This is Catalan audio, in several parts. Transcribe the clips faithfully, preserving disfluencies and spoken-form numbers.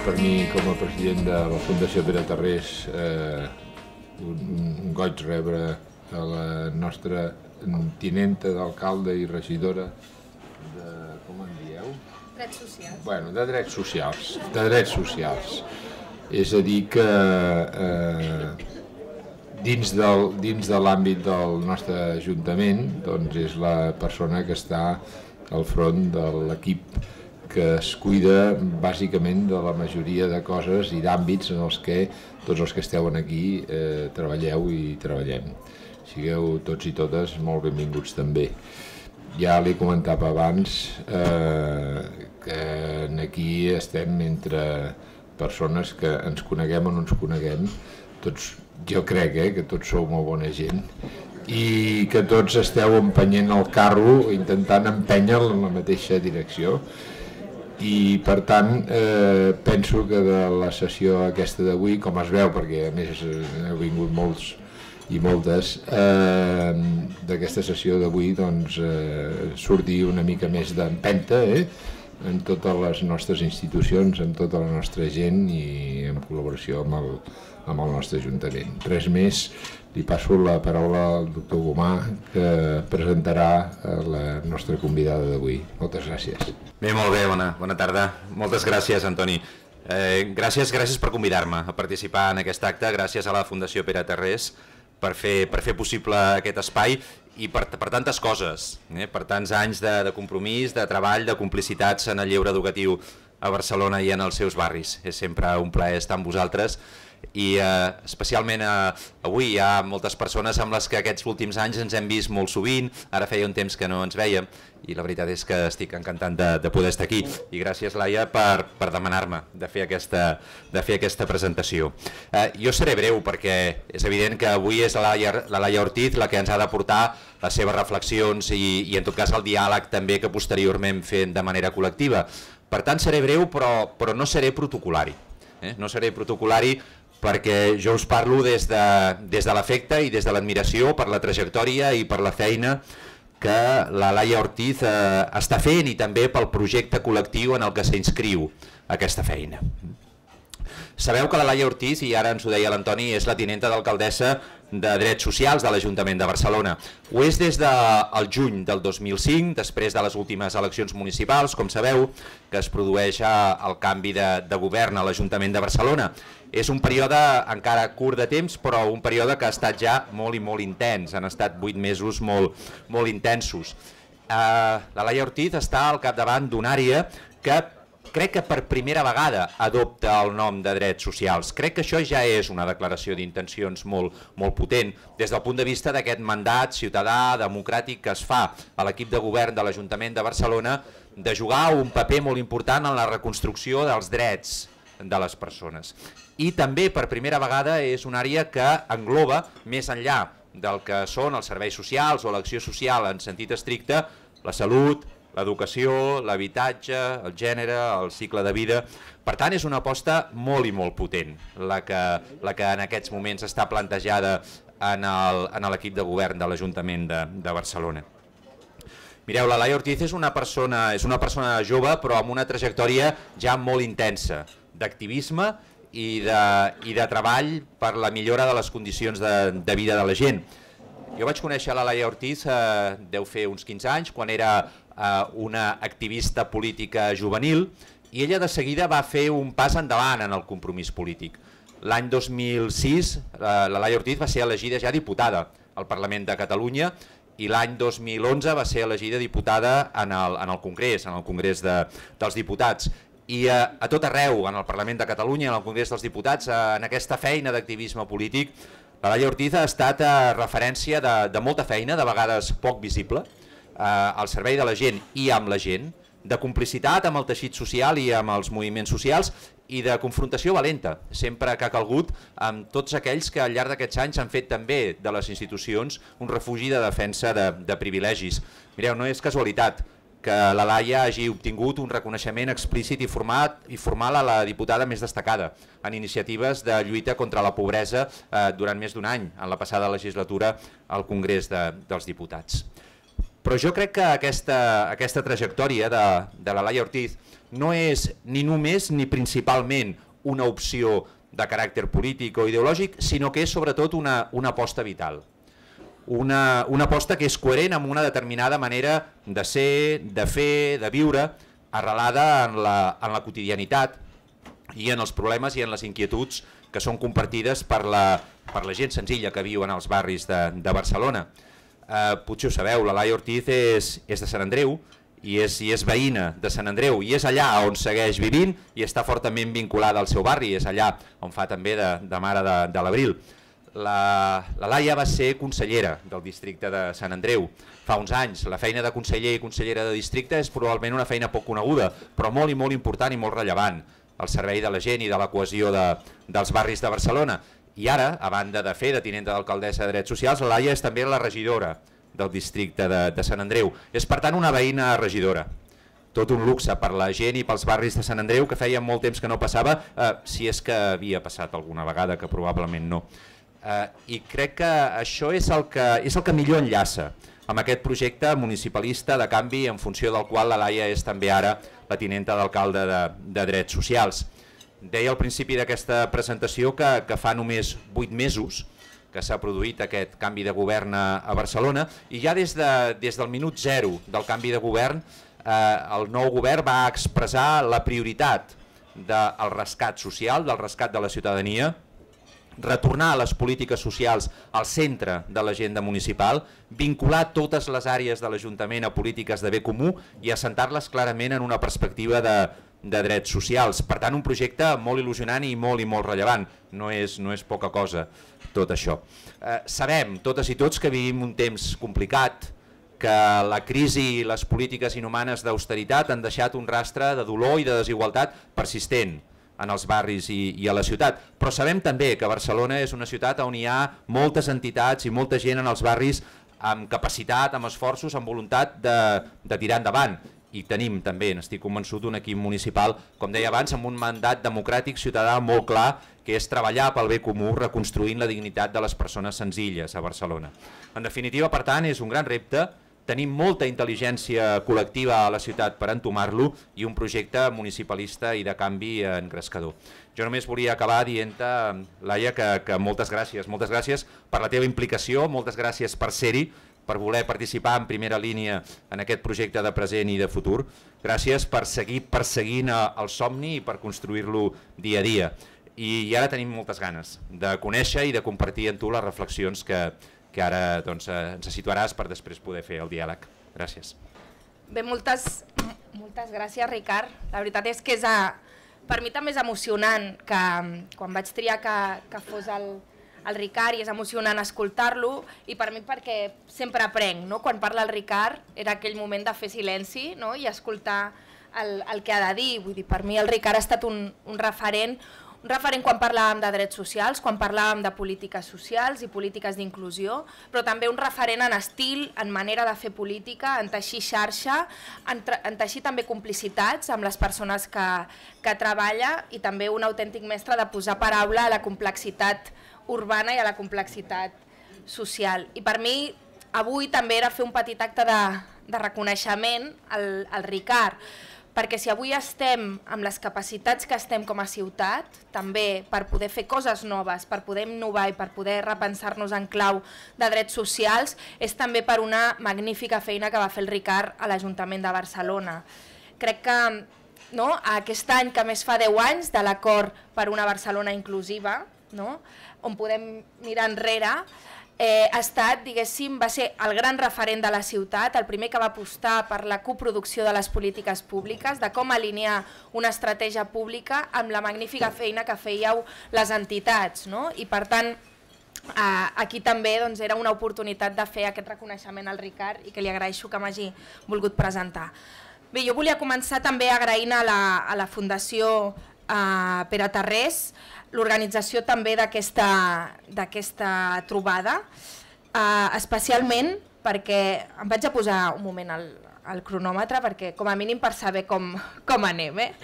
per mi, com a president de la Fundació Pere Tarrés, eh, un, un goig rebre a la nostra tinenta d'alcalde i regidora de, com en dieu? Drets socials. Bueno, de drets socials, de drets socials. És a dir que eh, dins, del, dins de l'àmbit del nostre Ajuntament, doncs és la persona que està al front de l'equip que es cuida bàsicament de la majoria de coses i d'àmbits en els que tots els que esteu aquí eh, treballeu i treballem. Sigueu tots i totes molt benvinguts també. Ja li comentava abans eh, que aquí estem entre persones que ens coneguem o no ens coneguem, tots, jo crec eh, que tots sou molt bona gent i que tots esteu empenyent el carro, intentant empènyer en la mateixa direcció. I per tant eh, penso que de la sessió aquesta d'avui, com es veu, perquè a més heu vingut molts i moltes, eh, d'aquesta sessió d'avui doncs, eh, surti una mica més d'empenta eh, en totes les nostres institucions, en tota la nostra gent i en col·laboració amb el, amb el nostre Ajuntament. Res més, li passo la paraula al doctor Gomà, que presentarà la nostra convidada d'avui. Moltes gràcies. Bé, molt bé, bona, bona tarda. Moltes gràcies, Antoni. Eh, gràcies, gràcies per convidar-me a participar en aquest acte, gràcies a la Fundació Pere Tarrés per fer, per fer possible aquest espai i per, per tantes coses, eh, per tants anys de, de compromís, de treball, de complicitats en el lleure educatiu a Barcelona i en els seus barris. És sempre un plaer estar amb vosaltres i eh, especialment eh, avui hi ha moltes persones amb les que aquests últims anys ens hem vist molt sovint, ara feia un temps que no ens vèiem i la veritat és que estic encantat de, de poder estar aquí i gràcies Laia per, per demanar-me de, fer aquesta, de fer aquesta presentació. Eh, jo seré breu perquè és evident que avui és la Laia, la Laia Ortiz la que ens ha de portar les seves reflexions i, i en tot cas el diàleg també que posteriorment fem de manera col·lectiva. Per tant seré breu però, però no seré protocolari, eh? no seré protocolari perquè jo us parlo des de, des de l'afecte i des de l'admiració per la trajectòria i per la feina que la Laia Ortiz eh, està fent i també pel projecte col·lectiu en el que s'inscriu aquesta feina. Sabeu que la Laia Ortiz, i ara ens ho deia l'Antoni, és la tinenta d'alcaldessa de Drets Socials de l'Ajuntament de Barcelona. Ho és des del juny del dos mil cinc, després de les últimes eleccions municipals, com sabeu, que es produeix el canvi de, de govern a l'Ajuntament de Barcelona. És un període encara curt de temps, però un període que ha estat ja molt i molt intens. Han estat vuit mesos molt, molt intensos. Eh, la Laia Ortiz està al capdavant d'una àrea que crec que per primera vegada adopta el nom de Drets Socials. Crec que això ja és una declaració d'intencions molt, molt potent des del punt de vista d'aquest mandat ciutadà, democràtic que es fa a l'equip de govern de l'Ajuntament de Barcelona de jugar un paper molt important en la reconstrucció dels drets de les persones. I també per primera vegada és una àrea que engloba més enllà del que són els serveis socials o l'acció social en sentit estricte, la salut, l'educació, l'habitatge, el gènere, el cicle de vida. Per tant, és una aposta molt i molt potent, la que, la que en aquests moments està plantejada en l'equip de govern de l'Ajuntament de, de Barcelona. Mireu, la Laia Ortiz és una persona, és una persona jove però amb una trajectòria ja molt intensa d'activisme i de, i de treball per la millora de les condicions de, de vida de la gent. Jo vaig conèixer la Laia Ortiz, eh, deu fer uns quinze anys, quan era eh, una activista política juvenil i ella de seguida va fer un pas endavant en el compromís polític. L'any dos mil sis eh, la Laia Ortiz va ser elegida ja diputada al Parlament de Catalunya i l'any dos mil onze va ser elegida diputada en el, en el Congrés, en el Congrés de, dels Diputats. I a, a tot arreu, en el Parlament de Catalunya, en el Congrés dels Diputats, en aquesta feina d'activisme polític, la Laia Ortiz ha estat eh, referència de, de molta feina, de vegades poc visible, eh, al servei de la gent i amb la gent, de complicitat amb el teixit social i amb els moviments socials i de confrontació valenta, sempre que ha calgut amb tots aquells que al llarg d'aquests anys han fet també de les institucions un refugi de defensa de, de privilegis. Mireu, no és casualitat que la Laia hagi obtingut un reconeixement explícit i format i formal a la diputada més destacada en iniciatives de lluita contra la pobresa eh, durant més d'un any, en la passada legislatura al Congrés de, dels Diputats. Però jo crec que aquesta, aquesta trajectòria de, de la Laia Ortiz no és ni només ni principalment una opció de caràcter polític o ideològic, sinó que és sobretot una, una aposta vital. Una, una aposta que és coherent amb una determinada manera de ser, de fer, de viure, arrelada en la, en la quotidianitat i en els problemes i en les inquietuds que són compartides per la, per la gent senzilla que viu en els barris de, de Barcelona. Eh, potser ho sabeu, la Laia Ortiz és, és de Sant Andreu i és, i és veïna de Sant Andreu i és allà on segueix vivint i està fortament vinculada al seu barri, és allà on fa també de, de mare de, de l'Abril. La, la Laia va ser consellera del districte de Sant Andreu fa uns anys. La feina de conseller i consellera de districte és probablement una feina poc coneguda, però molt i molt important i molt rellevant al servei de la gent i de la cohesió de, dels barris de Barcelona. I ara, a banda de fer de tinenta d'alcaldessa de Drets Socials, la Laia és també la regidora del districte de, de Sant Andreu. És per tant una veïna regidora. Tot un luxe per la gent i pels barris de Sant Andreu, que feia molt temps que no passava, eh, si és que havia passat alguna vegada, que probablement no. Eh, I crec que això és el que, és el que millor enllaça amb aquest projecte municipalista de canvi en funció del qual la Laia és també ara la tinenta d'alcalde de, de Drets Socials. Deia al principi d'aquesta presentació que, que fa només vuit mesos que s'ha produït aquest canvi de govern a, a Barcelona i ja des, de, des del minut zero del canvi de govern eh, el nou govern va expressar la prioritat del rescat social, del rescat de la ciutadania, retornar les polítiques socials al centre de l'agenda municipal, vincular totes les àrees de l'Ajuntament a polítiques de bé comú i assentar-les clarament en una perspectiva de, de drets socials. Per tant, un projecte molt il·lusionant i molt i molt rellevant. No és, no és poca cosa tot això. Eh, sabem, totes i tots, que vivim un temps complicat, que la crisi i les polítiques inhumanes d'austeritat han deixat un rastre de dolor i de desigualtat persistent en els barris i, i a la ciutat, però sabem també que Barcelona és una ciutat on hi ha moltes entitats i molta gent en els barris amb capacitat, amb esforços, amb voluntat de, de tirar endavant. I tenim també, n'estic convençut, un equip municipal, com deia abans, amb un mandat democràtic ciutadà molt clar, que és treballar pel bé comú, reconstruint la dignitat de les persones senzilles a Barcelona. En definitiva, per tant, és un gran repte. Tenim molta intel·ligència col·lectiva a la ciutat per entomar-lo i un projecte municipalista i de canvi engrescador. Jo només volia acabar dient-te, Laia, que, que moltes gràcies, moltes gràcies per la teva implicació, moltes gràcies per ser-hi, per voler participar en primera línia en aquest projecte de present i de futur. Gràcies per seguir perseguint el somni i per construir-lo dia a dia. I, I ara tenim moltes ganes de conèixer i de compartir amb tu les reflexions que que ara doncs, ens situaràs per després poder fer el diàleg. Gràcies. Bé, moltes, moltes gràcies, Ricard. La veritat és que és a, per mi també és emocionant que quan vaig triar que, que fos el, el Ricard i és emocionant escoltar-lo i per mi perquè sempre aprenc, no? Quan parla el Ricard era aquell moment de fer silenci, no? I escoltar el, el que ha de dir. Vull dir, per mi el Ricard ha estat un, un referent Un referent quan parlàvem de drets socials, quan parlàvem de polítiques socials i polítiques d'inclusió, però també un referent en estil, en manera de fer política, en teixir xarxa, en, en teixir també complicitats amb les persones que, que treballa i també un autèntic mestre de posar paraula a la complexitat urbana i a la complexitat social. I per mi avui també era fer un petit acte de, de reconeixement al, al Ricard, perquè si avui estem amb les capacitats que estem com a ciutat, també per poder fer coses noves, per poder innovar i per poder repensar-nos en clau de drets socials, és també per una magnífica feina que va fer el Ricard a l'Ajuntament de Barcelona. Crec que no, aquest any, que més fa deu anys, de l'acord per una Barcelona inclusiva, no, on podem mirar enrere, Eh, ha estat, diguéssim, va ser el gran referent de la ciutat, el primer que va apostar per la coproducció de les polítiques públiques, de com alinear una estratègia pública amb la magnífica feina que fèieu les entitats, no? I per tant, eh, aquí també doncs, era una oportunitat de fer aquest reconeixement al Ricard i que li agraeixo que m'hagi volgut presentar. Bé, jo volia començar també agraint a la, a la Fundació eh, Pere Tarrés, l'organització també d'aquesta trobada, eh, especialment perquè em vaig a posar un moment al, al cronòmetre, perquè com a mínim per saber com, com anem. Eh?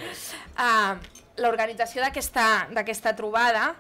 Eh, L'organització d'aquesta trobada,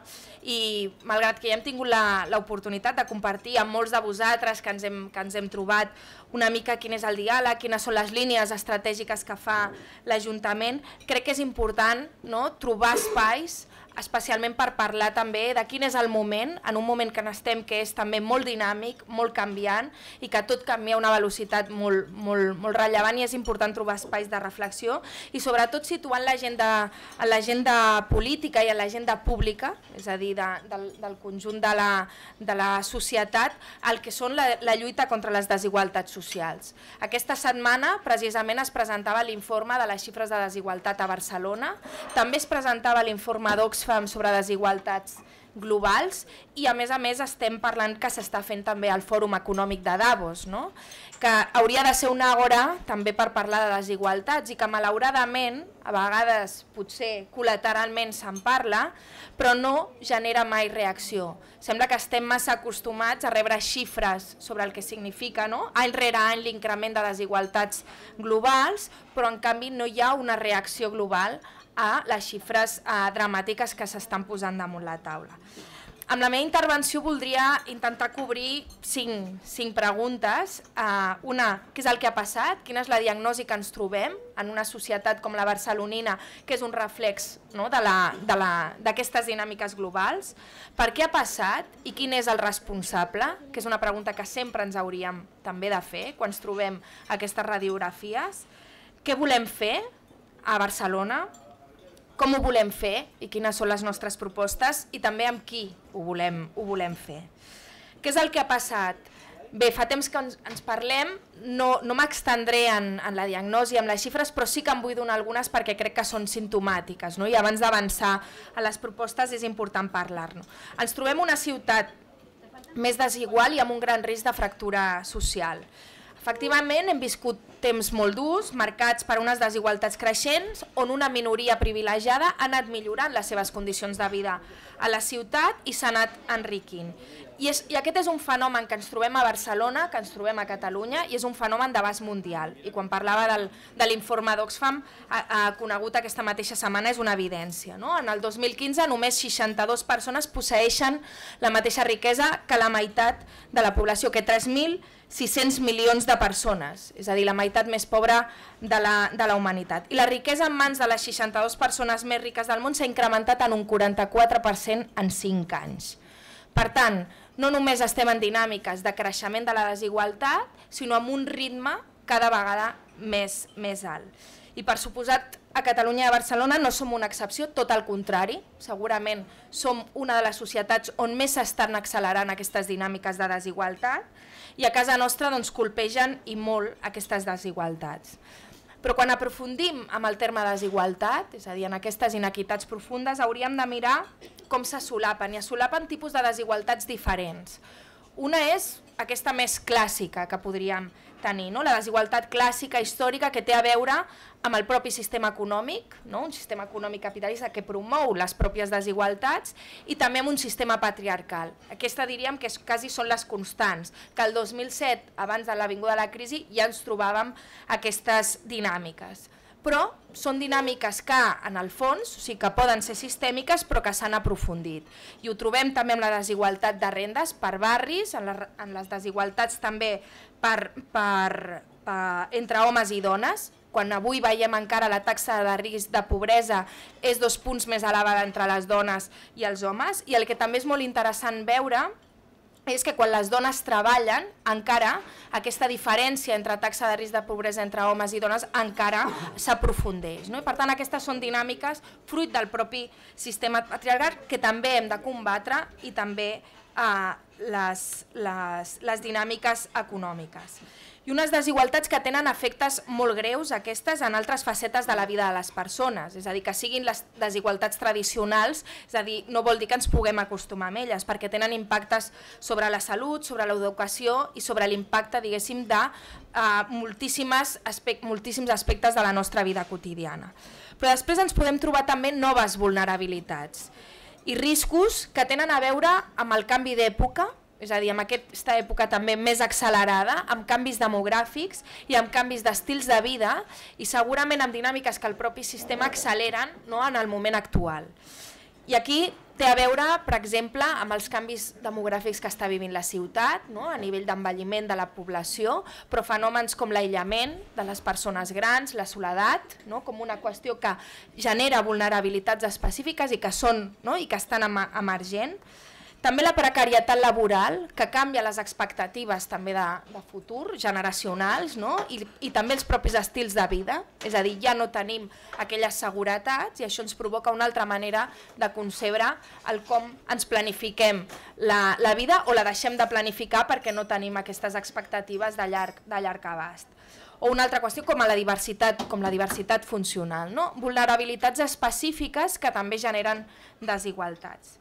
i malgrat que ja hem tingut l'oportunitat de compartir amb molts de vosaltres que ens hem, que ens hem trobat una mica quin és el diàleg, quines són les línies estratègiques que fa l'Ajuntament. Crec que és important, no?, trobar espais, especialment per parlar també de quin és el moment, en un moment que n'estem que és també molt dinàmic, molt canviant i que tot canvia a una velocitat molt, molt, molt rellevant, i és important trobar espais de reflexió i sobretot situant l'agenda en l'agenda política i en l'agenda pública, és a dir, de, del, del conjunt de la, de la societat, el que són la, la lluita contra les desigualtats socials. Aquesta setmana precisament es presentava l'informe de les xifres de desigualtat a Barcelona, també es presentava l'informe d'Oxfam sobre desigualtats globals i a més a més estem parlant que s'està fent també el Fòrum Econòmic de Davos, no?, que hauria de ser una hora també per parlar de desigualtats i que malauradament a vegades potser col·lateralment se'n parla però no genera mai reacció. Sembla que estem massa acostumats a rebre xifres sobre el que significa, no?, any rere any l'increment de desigualtats globals, però en canvi no hi ha una reacció global a les xifres eh, dramàtiques que s'estan posant damunt la taula. Amb la meva intervenció voldria intentar cobrir cinc, cinc preguntes. Eh, una, què és el que ha passat? Quina és la diagnosi que ens trobem en una societat com la barcelonina, que és un reflex, no?, d'aquestes dinàmiques globals? Per què ha passat i quin és el responsable? Que és una pregunta que sempre ens hauríem també de fer quan ens trobem aquestes radiografies. Què volem fer a Barcelona? Com ho volem fer i quines són les nostres propostes i també amb qui ho volem, ho volem fer. Què és el que ha passat? Bé, fa temps que ens, ens parlem, no, no m'extendré en, en la diagnosi, amb les xifres, però sí que en vull donar algunes perquè crec que són simptomàtiques, no? I abans d'avançar a les propostes és important parlar-ne. Ens trobem una ciutat més desigual i amb un gran risc de fractura social. Efectivament, hem viscut temps molt durs, marcats per unes desigualtats creixents, on una minoria privilegiada ha anat millorant les seves condicions de vida a la ciutat i s'ha anat enriquint. I, és, I aquest és un fenomen que ens trobem a Barcelona, que ens trobem a Catalunya, i és un fenomen d'abast mundial. I quan parlava del, de l'informe d'Oxfam, ha, ha conegut aquesta mateixa setmana, és una evidència, no? En el dos mil quinze només seixanta-dues persones posseeixen la mateixa riquesa que la meitat de la població, que tres mil sis-cents milions de persones, és a dir, la meitat més pobra de la, de la humanitat. I la riquesa en mans de les seixanta-dues persones més riques del món s'ha incrementat en un quaranta-quatre per cent en cinc anys. Per tant, no només estem en dinàmiques de creixement de la desigualtat, sinó amb un ritme cada vegada més, més alt. I per suposat, a Catalunya i a Barcelona no som una excepció, tot el contrari. Segurament som una de les societats on més s'estan accelerant aquestes dinàmiques de desigualtat i a casa nostra doncs, colpegen i molt aquestes desigualtats. Però quan aprofundim amb el terme desigualtat, és a dir, en aquestes inequitats profundes, hauríem de mirar com se solapen, i es solapen tipus de desigualtats diferents. Una és aquesta més clàssica que podríem tenir, no? La desigualtat clàssica, històrica, que té a veure amb el propi sistema econòmic, no? Un sistema econòmic capitalista que promou les pròpies desigualtats i també amb un sistema patriarcal. Aquesta diríem que és, quasi són les constants, que el dos mil set, abans de l'avinguda de la crisi, ja ens trobàvem aquestes dinàmiques. Però són dinàmiques que, en el fons, o sigui que poden ser sistèmiques, però que s'han aprofundit. I ho trobem també amb la desigualtat de rendes per barris, en, la, en les desigualtats també per, per, per, entre homes i dones, quan avui veiem encara la taxa de risc de pobresa és dos punts més elevada entre les dones i els homes, i el que també és molt interessant veure és que quan les dones treballen, encara aquesta diferència entre taxa de risc de pobresa entre homes i dones encara s'aprofundeix. No? I per tant, aquestes són dinàmiques fruit del propi sistema patriarcal que també hem de combatre i també eh, les, les, les dinàmiques econòmiques. I unes desigualtats que tenen efectes molt greus aquestes en altres facetes de la vida de les persones, és a dir, que siguin les desigualtats tradicionals, és a dir, no vol dir que ens puguem acostumar a elles, perquè tenen impactes sobre la salut, sobre l'educació i sobre l'impacte, diguéssim, de uh, moltíssims aspectes de la nostra vida quotidiana. Però després ens podem trobar també noves vulnerabilitats i riscos que tenen a veure amb el canvi d'època, és a dir, en aquesta època també més accelerada, amb canvis demogràfics i amb canvis d'estils de vida i segurament amb dinàmiques que el propi sistema acceleren, no, en el moment actual. I aquí té a veure, per exemple, amb els canvis demogràfics que està vivint la ciutat, no? A nivell d'envelliment de la població, però fenòmens com l'aïllament de les persones grans, la soledat, no? Com una qüestió que genera vulnerabilitats específiques i que són, no? I que estan em emergent. També la precarietat laboral, que canvia les expectatives també de, de futur, generacionals, no? I, i també els propis estils de vida, és a dir, ja no tenim aquelles seguretats i això ens provoca una altra manera de concebre el com ens planifiquem la, la vida o la deixem de planificar perquè no tenim aquestes expectatives de llarg, de llarg abast. O una altra qüestió com la diversitat, com la diversitat funcional, no? Vulnerabilitats específiques que també generen desigualtats.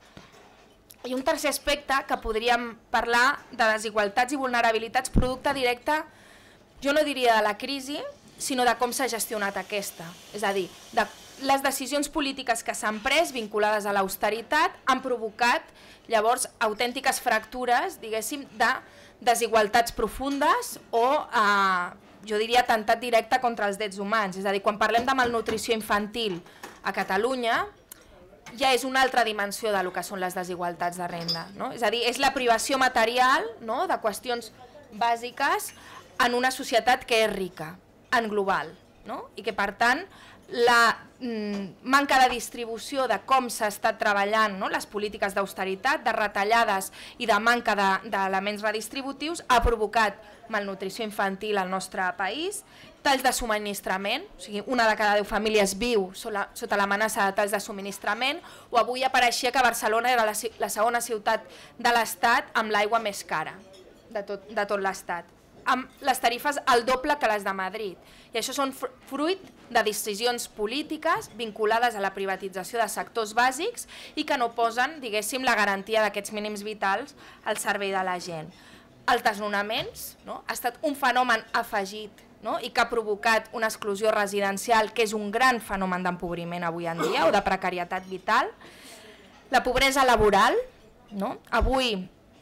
I un tercer aspecte que podríem parlar de desigualtats i vulnerabilitats producte directe, jo no diria de la crisi, sinó de com s'ha gestionat aquesta. És a dir, de les decisions polítiques que s'han pres vinculades a l'austeritat han provocat llavors autèntiques fractures, diguéssim, de desigualtats profundes o, eh, jo diria, atemptat directe contra els drets humans. És a dir, quan parlem de malnutrició infantil a Catalunya, ja és una altra dimensió del que són les desigualtats de renda. No? És a dir, és la privació material, no? De qüestions bàsiques en una societat que és rica, en global, no? I que per tant la mm, manca de distribució de com s'ha estat treballant, no? Les polítiques d'austeritat, de retallades i de manca d'elements de, redistributius ha provocat malnutrició infantil al nostre país, talls de subministrament, o sigui, una de cada deu famílies viu sota l'amenaça de talls de subministrament, o avui apareixia que Barcelona era la, la segona ciutat de l'Estat amb l'aigua més cara de tot, de tot l'Estat, amb les tarifes al doble que les de Madrid. I això són fruit de decisions polítiques vinculades a la privatització de sectors bàsics i que no posen, diguéssim, la garantia d'aquests mínims vitals al servei de la gent. Els desnonaments, no? Ha estat un fenomen afegit, no? I que ha provocat una exclusió residencial, que és un gran fenomen d'empobriment avui en dia, o de precarietat vital. La pobresa laboral, no? Avui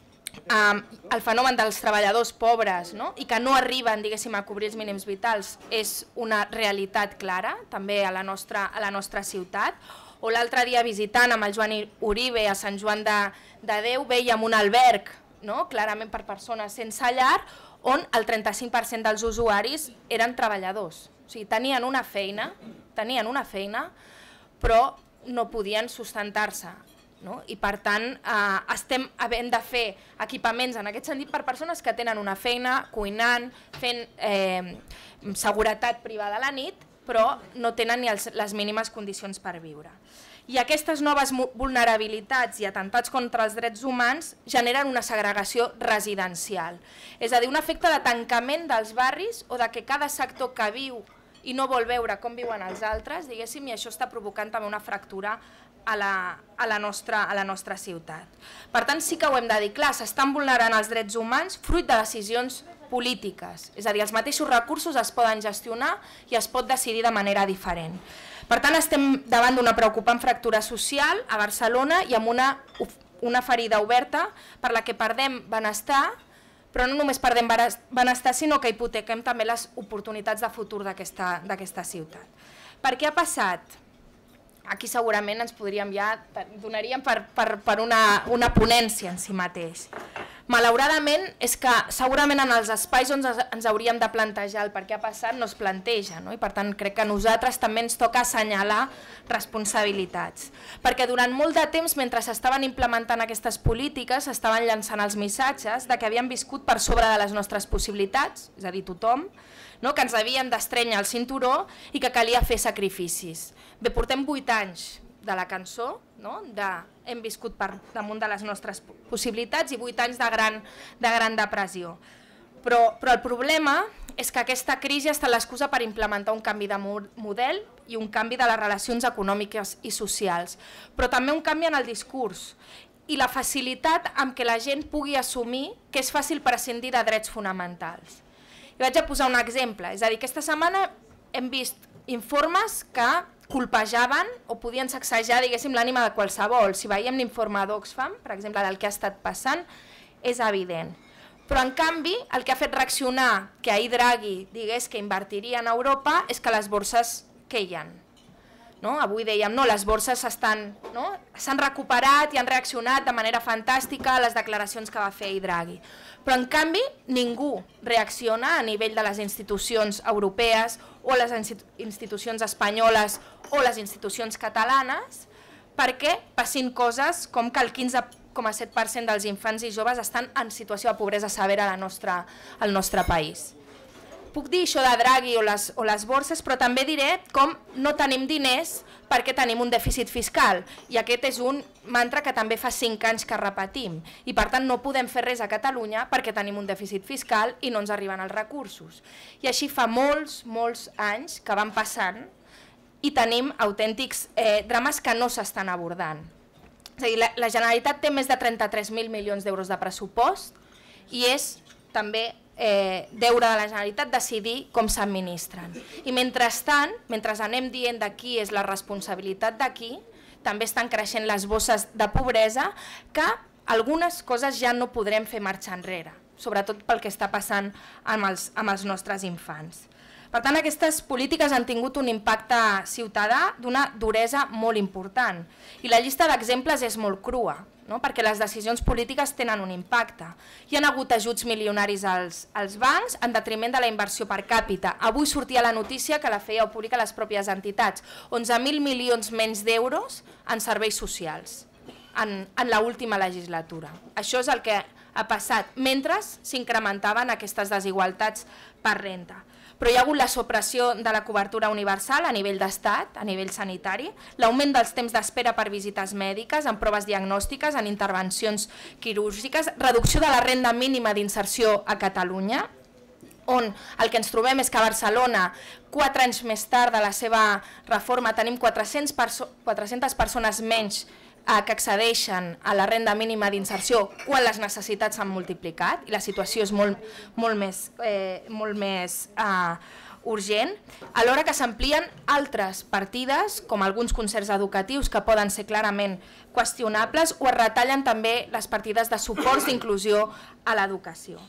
eh, el fenomen dels treballadors pobres, no? I que no arriben, diguéssim, a cobrir els mínims vitals és una realitat clara, també a la nostra, a la nostra ciutat. O l'altre dia visitant amb el Joan Uribe a Sant Joan de, de Déu veiem un alberg, no? Clarament per persones sense llar, on el trenta-cinc per cent dels usuaris eren treballadors. O sigui, tenien una feina, tenien una feina, però no podien sustentar-se. No? I per tant, eh, estem havent de fer equipaments en aquest sentit per persones que tenen una feina, cuinant, fent eh, seguretat privada a la nit, però no tenen ni els, les mínimes condicions per viure. I aquestes noves vulnerabilitats i atemptats contra els drets humans generen una segregació residencial. És a dir, un efecte de tancament dels barris o de que cada sector que viu i no vol veure com viuen els altres, diguéssim, i això està provocant també una fractura a la, a la, nostra, a la nostra ciutat. Per tant, sí que ho hem de dir, clar, s'estan vulnerant els drets humans fruit de decisions polítiques. És a dir, els mateixos recursos es poden gestionar i es pot decidir de manera diferent. Per tant, estem davant d'una preocupant fractura social a Barcelona i amb una, una ferida oberta per la que perdem benestar, però no només perdem benestar, sinó que hipotequem també les oportunitats de futur d'aquesta ciutat. Per què ha passat? Aquí segurament ens podríem ja, donaríem per, per, per una, una ponència en si mateix. Malauradament, és que segurament en els espais on ens hauríem de plantejar el per què ha passat no es planteja, no? I per tant crec que a nosaltres també ens toca assenyalar responsabilitats. Perquè durant molt de temps, mentre s'estaven implementant aquestes polítiques, s'estaven llançant els missatges de que havíem viscut per sobre de les nostres possibilitats, és a dir, tothom, no? Que ens havien d'estrènyer el cinturó i que calia fer sacrificis. Bé, portem vuit anys de la cançó, no? De, hem viscut per damunt de les nostres possibilitats i vuit anys de gran, de gran depressió. Però, però el problema és que aquesta crisi ha estat l'excusa per implementar un canvi de model i un canvi de les relacions econòmiques i socials, però també un canvi en el discurs i la facilitat amb què la gent pugui assumir que és fàcil prescindir de drets fonamentals. I vaig a posar un exemple, és a dir, aquesta setmana hem vist informes que colpejaven o podien sacsejar, diguéssim, l'ànima de qualsevol. Si veiem l'informe d'Oxfam, per exemple, del que ha estat passant, és evident. Però, en canvi, el que ha fet reaccionar que ahir Draghi digués que invertiria en Europa és que les borses queien. No? Avui dèiem, no, les borses s'han no? recuperat i han reaccionat de manera fantàstica a les declaracions que va fer Draghi. Però en canvi ningú reacciona a nivell de les institucions europees o les institucions espanyoles o les institucions catalanes perquè passin coses com que el quinze coma set per cent dels infants i joves estan en situació de pobresa severa al nostre país. Puc dir això de Draghi o les, o les borses, però també diré com no tenim diners perquè tenim un dèficit fiscal. I aquest és un mantra que també fa cinc anys que repetim. I per tant no podem fer res a Catalunya perquè tenim un dèficit fiscal i no ens arriben els recursos. I així fa molts, molts anys que van passant i tenim autèntics eh, drames que no s'estan abordant. És a dir, la, la Generalitat té més de trenta-tres mil milions d'euros de pressupost i és també Eh, deure de la Generalitat decidir com s'administren. I mentrestant, mentre anem dient de qui és la responsabilitat de qui, també estan creixent les bosses de pobresa que algunes coses ja no podrem fer marxar enrere, sobretot pel que està passant amb els, amb els nostres infants. Per tant, aquestes polítiques han tingut un impacte ciutadà d'una duresa molt important. I la llista d'exemples és molt crua, no? Perquè les decisions polítiques tenen un impacte. Hi ha hagut ajuts milionaris als, als bancs en detriment de la inversió per càpita. Avui sortia la notícia que la feia pública les pròpies entitats. onze mil milions menys d'euros en serveis socials en, en l'última legislatura. Això és el que ha passat mentre s'incrementaven aquestes desigualtats per renta. Però hi ha hagut la supressió de la cobertura universal a nivell d'estat, a nivell sanitari, l'augment dels temps d'espera per visites mèdiques, en proves diagnòstiques, en intervencions quirúrgiques, reducció de la renda mínima d'inserció a Catalunya, on el que ens trobem és que a Barcelona, quatre anys més tard de la seva reforma, tenim quatre-centes persones menys que accedeixen a la renda mínima d'inserció quan les necessitats s'han multiplicat i la situació és molt, molt més, eh, molt més eh, urgent, alhora que s'amplien altres partides, com alguns concerts educatius que poden ser clarament qüestionables, o es retallen també les partides de suports d'inclusió a l'educació.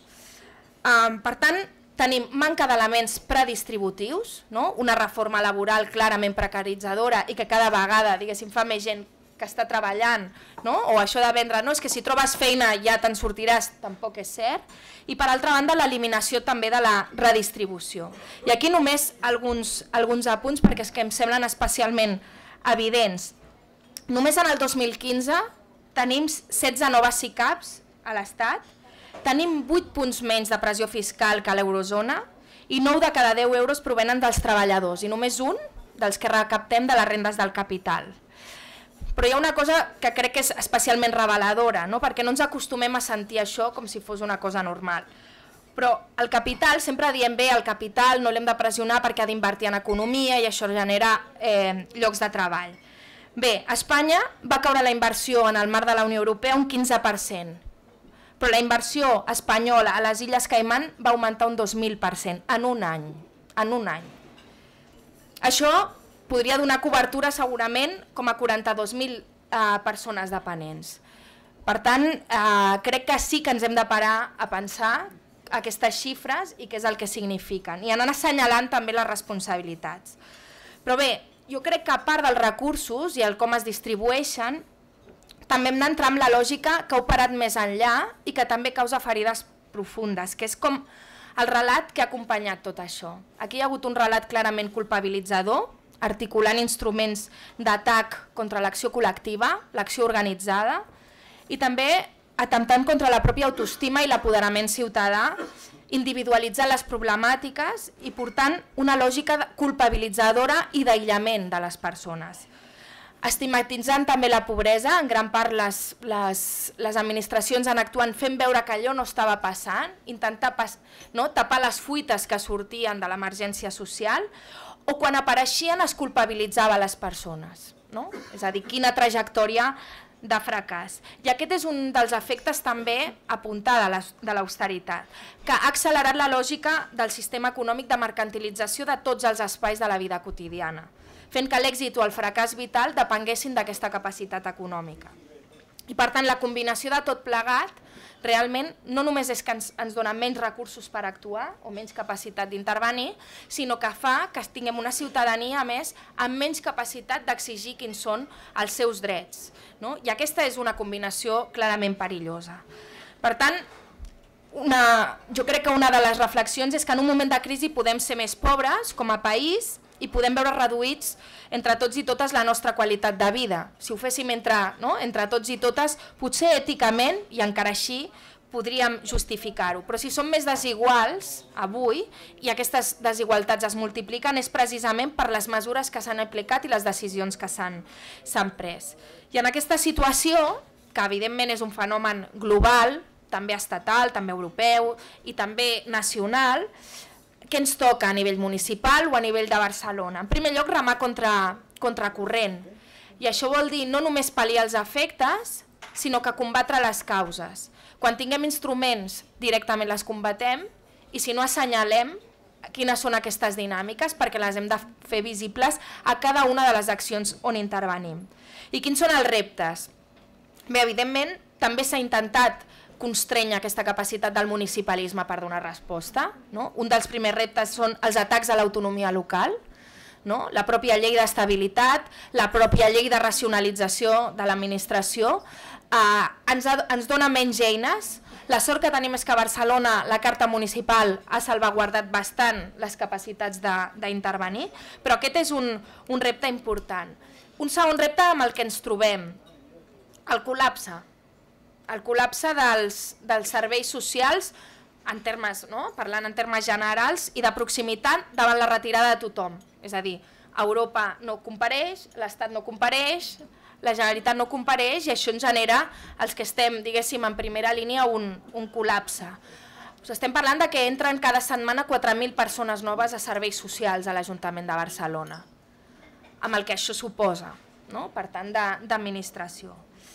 Eh, per tant, tenim manca d'elements predistributius, no? Una reforma laboral clarament precaritzadora i que cada vegada, diguéssim, fa més gent que està treballant, no? O això de vendre, no, és que si trobes feina ja te'n sortiràs, tampoc és cert. I per altra banda, l'eliminació també de la redistribució. I aquí només alguns, alguns apunts perquè és que em semblen especialment evidents. Només en el dos mil quinze tenim setze noves S I C A Ps a l'Estat, tenim vuit punts menys de pressió fiscal que a l'eurozona i nou de cada deu euros provenen dels treballadors i només un dels que recaptem de les rendes del capital. Però hi ha una cosa que crec que és especialment reveladora, no? Perquè no ens acostumem a sentir això com si fos una cosa normal. Però el capital, sempre diem bé, el capital no l'hem de pressionar perquè ha d'invertir en economia i això genera eh, llocs de treball. Bé, a Espanya va caure la inversió en el marc de la Unió Europea un quinze per cent, però la inversió espanyola a les Illes Caimán va augmentar un dos mil per cent en un any. En un any. Això podria donar cobertura segurament com a quaranta-dos mil eh, persones dependents. Per tant, eh, crec que sí que ens hem de parar a pensar aquestes xifres i què és el que signifiquen. I anar assenyalant també les responsabilitats. Però bé, jo crec que a part dels recursos i el com es distribueixen, també hem d'entrar en la lògica que ha operat més enllà i que també causa ferides profundes, que és com el relat que ha acompanyat tot això. Aquí hi ha hagut un relat clarament culpabilitzador, articulant instruments d'atac contra l'acció col·lectiva, l'acció organitzada, i també atemptant contra la pròpia autoestima i l'apoderament ciutadà, individualitzant les problemàtiques i portant una lògica culpabilitzadora i d'aïllament de les persones. Estigmatitzant també la pobresa, en gran part les, les, les administracions han actuat fent veure que allò no estava passant, intentar pas, no, tapar les fuites que sortien de l'emergència social, o quan apareixien es culpabilitzava les persones, no? És a dir, quina trajectòria de fracàs. I aquest és un dels efectes també apuntar de l'austeritat, que ha accelerat la lògica del sistema econòmic de mercantilització de tots els espais de la vida quotidiana, fent que l'èxit o el fracàs vital depenguessin d'aquesta capacitat econòmica. I per tant la combinació de tot plegat realment no només és que ens, ens dona menys recursos per actuar o menys capacitat d'intervenir, sinó que fa que tinguem una ciutadania, a més, amb menys capacitat d'exigir quins són els seus drets. No? I aquesta és una combinació clarament perillosa. Per tant, una, jo crec que una de les reflexions és que en un moment de crisi podem ser més pobres com a país i podem veure reduïts entre tots i totes la nostra qualitat de vida. Si ho féssim entre, no? entre tots i totes, potser èticament, i encara així, podríem justificar-ho. Però si som més desiguals avui i aquestes desigualtats es multipliquen és precisament per les mesures que s'han aplicat i les decisions que s'han pres. I en aquesta situació, que evidentment és un fenomen global, també estatal, també europeu i també nacional, què ens toca a nivell municipal o a nivell de Barcelona? En primer lloc, remar contra, contra corrent. I això vol dir no només pal·liar els efectes, sinó que combatre les causes. Quan tinguem instruments, directament les combatem, i si no assenyalem quines són aquestes dinàmiques, perquè les hem de fer visibles a cada una de les accions on intervenim. I quins són els reptes? Bé, evidentment, també s'ha intentat constrenya aquesta capacitat del municipalisme per donar resposta. No? Un dels primers reptes són els atacs a l'autonomia local, no? La pròpia llei d'estabilitat, la pròpia llei de racionalització de l'administració, eh, ens, ens dona menys eines. La sort que tenim és que a Barcelona la Carta Municipal ha salvaguardat bastant les capacitats d'intervenir, però aquest és un, un repte important. Un segon repte amb el que ens trobem, el col·lapse. El col·lapse dels, dels serveis socials, en termes, no? parlant en termes generals, i de proximitat davant la retirada de tothom. És a dir, Europa no compareix, l'Estat no compareix, la Generalitat no compareix i això ens genera, els que estem, diguéssim, en primera línia, un, un col·lapse. Us estem parlant de que entren cada setmana quatre mil persones noves a serveis socials a l'Ajuntament de Barcelona, amb el que això suposa, no? Per tant, d'administració.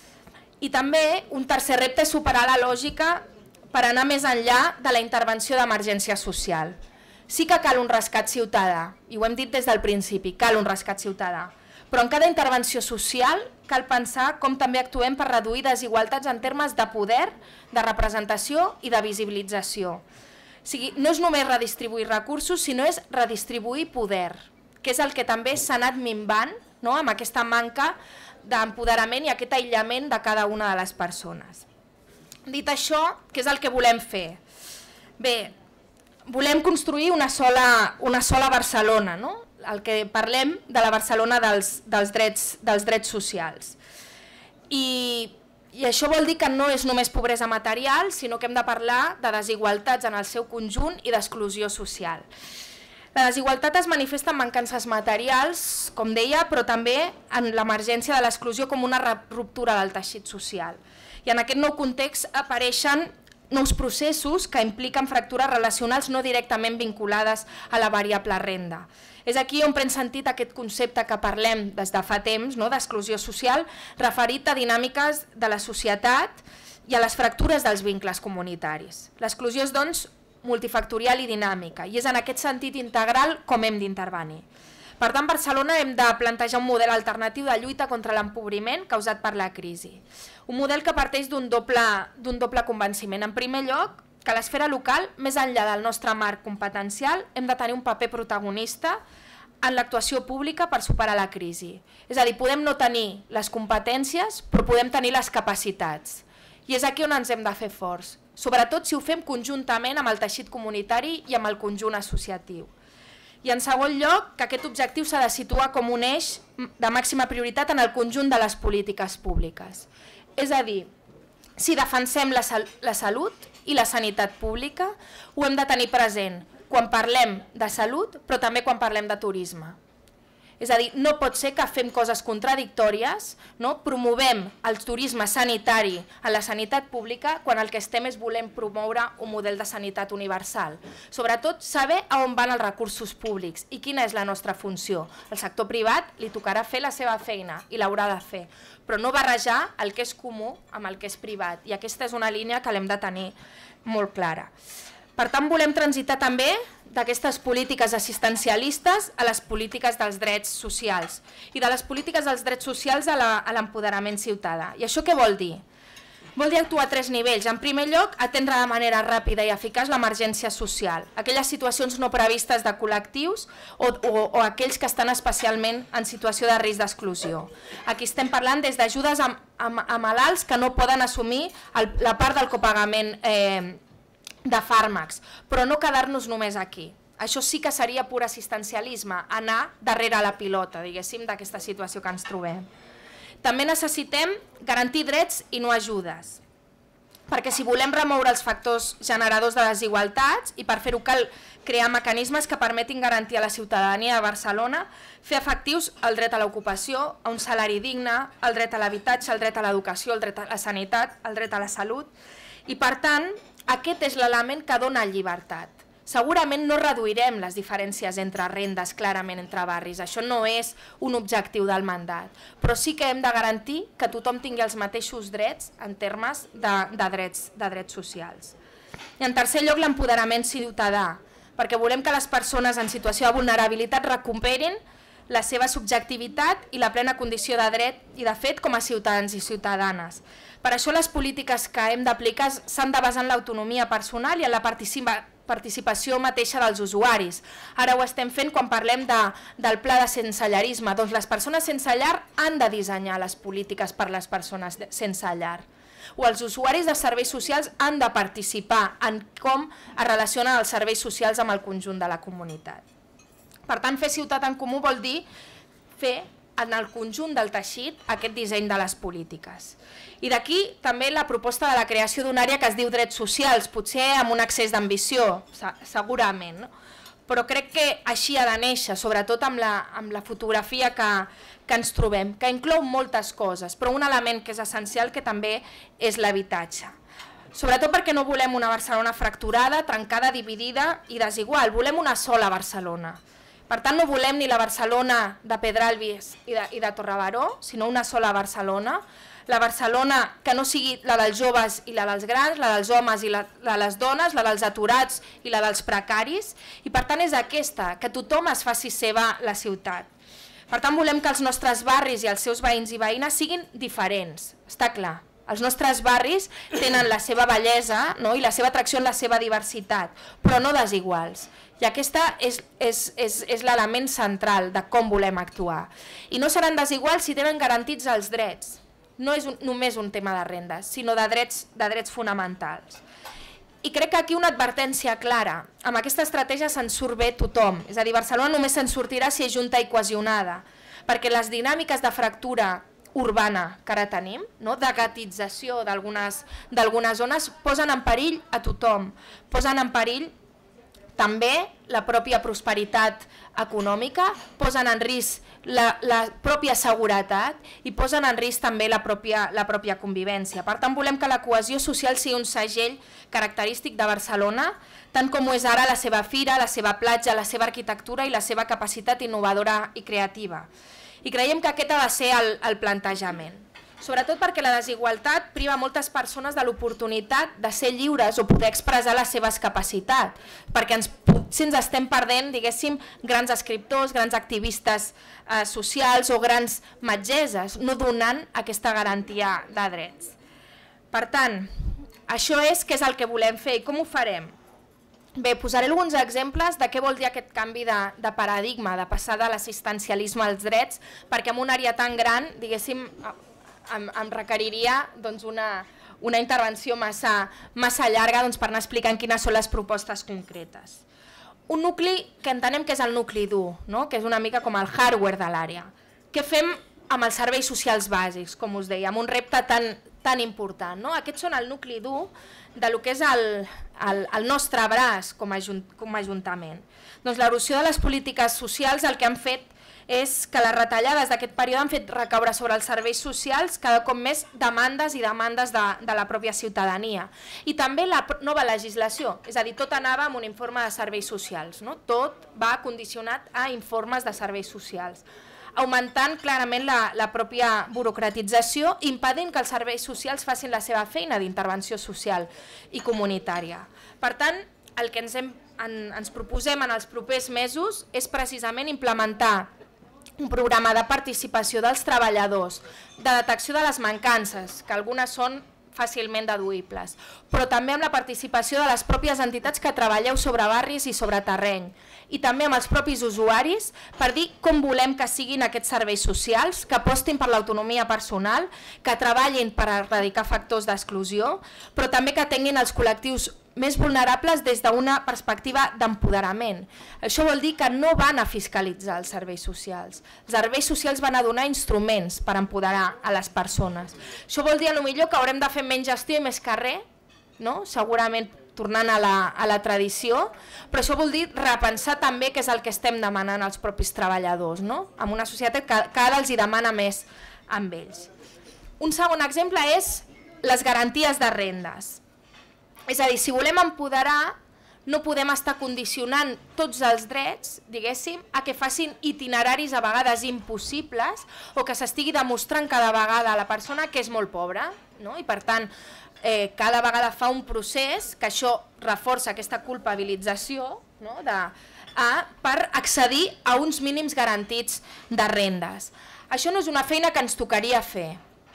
I també un tercer repte és superar la lògica per anar més enllà de la intervenció d'emergència social. Sí que cal un rescat ciutadà, i ho hem dit des del principi, cal un rescat ciutadà, però en cada intervenció social cal pensar com també actuem per reduir desigualtats en termes de poder, de representació i de visibilització. O sigui, no és només redistribuir recursos, sinó és redistribuir poder, que és el que també s'ha anat minvant, no? Amb aquesta manca d'empoderament i aquest aïllament de cada una de les persones. Dit això, què és el que volem fer? Bé, volem construir una sola, una sola Barcelona, no? El que parlem de la Barcelona dels, dels, drets, dels drets socials. I, I això vol dir que no és només pobresa material, sinó que hem de parlar de desigualtats en el seu conjunt i d'exclusió social. La desigualtat es manifesta en mancances materials, com deia, però també en l'emergència de l'exclusió com una ruptura del teixit social. I en aquest nou context apareixen nous processos que impliquen fractures relacionals no directament vinculades a la variable renda. És aquí on pren sentit aquest concepte que parlem des de fa temps, no? D'exclusió social, referit a dinàmiques de la societat i a les fractures dels vincles comunitaris. L'exclusió és, doncs, multifactorial i dinàmica, i és en aquest sentit integral com hem d'intervenir. Per tant, a Barcelona hem de plantejar un model alternatiu de lluita contra l'empobriment causat per la crisi. Un model que parteix d'un doble, d'un doble convenciment. En primer lloc, que a l'esfera local, més enllà del nostre marc competencial, hem de tenir un paper protagonista en l'actuació pública per superar la crisi. És a dir, podem no tenir les competències, però podem tenir les capacitats. I és aquí on ens hem de fer forts, sobretot si ho fem conjuntament amb el teixit comunitari i amb el conjunt associatiu. I en segon lloc, que aquest objectiu s'ha de situar com un eix de màxima prioritat en el conjunt de les polítiques públiques. És a dir, si defensem la, sal la salut i la sanitat pública, ho hem de tenir present quan parlem de salut, però també quan parlem de turisme. És a dir, no pot ser que fem coses contradictòries, no? Promovem el turisme sanitari a la sanitat pública quan el que estem és volem promoure un model de sanitat universal. Sobretot, saber a on van els recursos públics i quina és la nostra funció. Al sector privat li tocarà fer la seva feina i l'haurà de fer, però no barrejar el que és comú amb el que és privat. I aquesta és una línia que l'hem de tenir molt clara. Per tant, volem transitar també d'aquestes polítiques assistencialistes a les polítiques dels drets socials i de les polítiques dels drets socials a l'empoderament ciutadà. I això què vol dir? Vol dir actuar a tres nivells. En primer lloc, atendre de manera ràpida i eficaç l'emergència social, aquelles situacions no previstes de col·lectius o, o, o aquells que estan especialment en situació de risc d'exclusió. Aquí estem parlant des d'ajudes a, a, a malalts que no poden assumir el, la part del copagament eh, de fàrmacs, però no quedar-nos només aquí. Això sí que seria pur assistencialisme, anar darrere la pilota, diguéssim, d'aquesta situació que ens trobem. També necessitem garantir drets i no ajudes, perquè si volem remoure els factors generadors de desigualtats i per fer-ho cal crear mecanismes que permetin garantir a la ciutadania de Barcelona fer efectius el dret a l'ocupació, a un salari digne, el dret a l'habitatge, el dret a l'educació, el dret a la sanitat, el dret a la salut, i per tant aquest és l'element que dona llibertat. Segurament no reduirem les diferències entre rendes clarament entre barris, això no és un objectiu del mandat, però sí que hem de garantir que tothom tingui els mateixos drets en termes de, de, drets, de drets socials. I en tercer lloc, l'empoderament ciutadà, perquè volem que les persones en situació de vulnerabilitat recuperin la seva subjectivitat i la plena condició de dret i de fet com a ciutadans i ciutadanes. Per això les polítiques que hem d'aplicar s'han de basar en l'autonomia personal i en la participació participació mateixa dels usuaris. Ara ho estem fent quan parlem de, del pla de sensellarisme. Doncs les persones sense llar han de dissenyar les polítiques per les persones de, sense llar. O els usuaris de serveis socials han de participar en com es relacionen els serveis socials amb el conjunt de la comunitat. Per tant, fer ciutat en comú vol dir fer en el conjunt del teixit aquest disseny de les polítiques. I d'aquí també la proposta de la creació d'una àrea que es diu drets socials, potser amb un excés d'ambició, segurament, no? Però crec que així ha de néixer, sobretot amb la, amb la fotografia que, que ens trobem, que inclou moltes coses, però un element que és essencial que també és l'habitatge. Sobretot perquè no volem una Barcelona fracturada, trencada, dividida i desigual, volem una sola Barcelona. Per tant, no volem ni la Barcelona de Pedralbes i de, i de Torrebaró, sinó una sola Barcelona, la Barcelona que no sigui la dels joves i la dels grans, la dels homes i la de les dones, la dels aturats i la dels precaris, i per tant és aquesta, que tothom es faci seva la ciutat. Per tant, volem que els nostres barris i els seus veïns i veïnes siguin diferents, està clar. Els nostres barris tenen la seva bellesa, no? I la seva atracció en la seva diversitat, però no desiguals. I aquesta és, és, és, és l'element central de com volem actuar. I no seran desiguals si tenen garantits els drets. No és un, només un tema de rendes, sinó de drets, de drets fonamentals. I crec que aquí una advertència clara. Amb aquesta estratègia se'n surt bé tothom. És a dir, Barcelona només se'n sortirà si és junta i cohesionada, perquè les dinàmiques de fractura urbana que ara tenim, no? De gatització d'algunes zones, posen en perill a tothom, posen en perill també la pròpia prosperitat econòmica, posen en risc la, la pròpia seguretat i posen en risc també la pròpia, la pròpia convivència. Per tant, volem que la cohesió social sigui un segell característic de Barcelona, tant com ho és ara la seva fira, la seva platja, la seva arquitectura i la seva capacitat innovadora i creativa. I creiem que aquest ha de ser el, el plantejament. Sobretot perquè la desigualtat priva moltes persones de l'oportunitat de ser lliures o poder expressar les seves capacitats, perquè ens, potser ens estem perdent, diguéssim, grans escriptors, grans activistes eh, socials o grans metgesses, no donant aquesta garantia de drets. Per tant, això és què és el que volem fer i com ho farem? Bé, posaré alguns exemples de què vol dir aquest canvi de, de paradigma, de passar de l'assistencialisme als drets, perquè en una àrea tan gran, diguéssim, em, em requeriria doncs, una, una intervenció massa, massa llarga doncs, per anar explicant quines són les propostes concretes. Un nucli que entenem que és el nucli dur, no? Que és una mica com el hardware de l'àrea. Què fem amb els serveis socials bàsics, com us deia, amb un repte tan, tan important, no? Aquests són el nucli dur de lo que és el, el, el nostre braç com a, com a Ajuntament. Doncs l'erosió de les polítiques socials el que han fet és que les retallades d'aquest període han fet recaure sobre els serveis socials cada cop més demandes i demandes de, de la pròpia ciutadania. I també la nova legislació, és a dir, tot anava amb un informe de serveis socials, no? Tot va condicionat a informes de serveis socials, augmentant clarament la, la pròpia burocratització, impedint que els serveis socials facin la seva feina d'intervenció social i comunitària. Per tant, el que ens, hem, en, ens proposem en els propers mesos és precisament implementar un programa de participació dels treballadors, de detecció de les mancances, que algunes són fàcilment deduïbles, però també amb la participació de les pròpies entitats que treballeu sobre barris i sobre terreny, i també amb els propis usuaris per dir com volem que siguin aquests serveis socials, que apostin per l'autonomia personal, que treballin per erradicar factors d'exclusió, però també que tinguin els col·lectius més vulnerables des d'una perspectiva d'empoderament. Això vol dir que no van a fiscalitzar els serveis socials. Els serveis socials van a donar instruments per empoderar a les persones. Això vol dir potser que haurem de fer menys gestió i més carrer, no? Segurament tornant a la, a la tradició, però això vol dir repensar també què és el que estem demanant als propis treballadors, no? En una societat que, que ara els hi demana més amb ells. Un segon exemple és les garanties de rendes. És a dir, si volem empoderar, no podem estar condicionant tots els drets, diguéssim, a que facin itineraris a vegades impossibles o que s'estigui demostrant cada vegada a la persona que és molt pobra, no? I per tant, eh, cada vegada fa un procés que això reforça aquesta culpabilització, no? de, a, per accedir a uns mínims garantits de rendes. Això no és una feina que ens tocaria fer.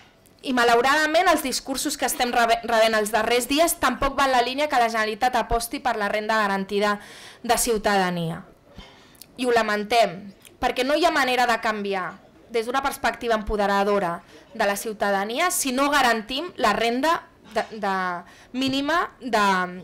I malauradament els discursos que estem rebent els darrers dies tampoc van la línia que la Generalitat aposti per la renda garantida de ciutadania. I ho lamentem, perquè no hi ha manera de canviar des d'una perspectiva empoderadora de la ciutadania si no garantim la renda de, de, mínima de,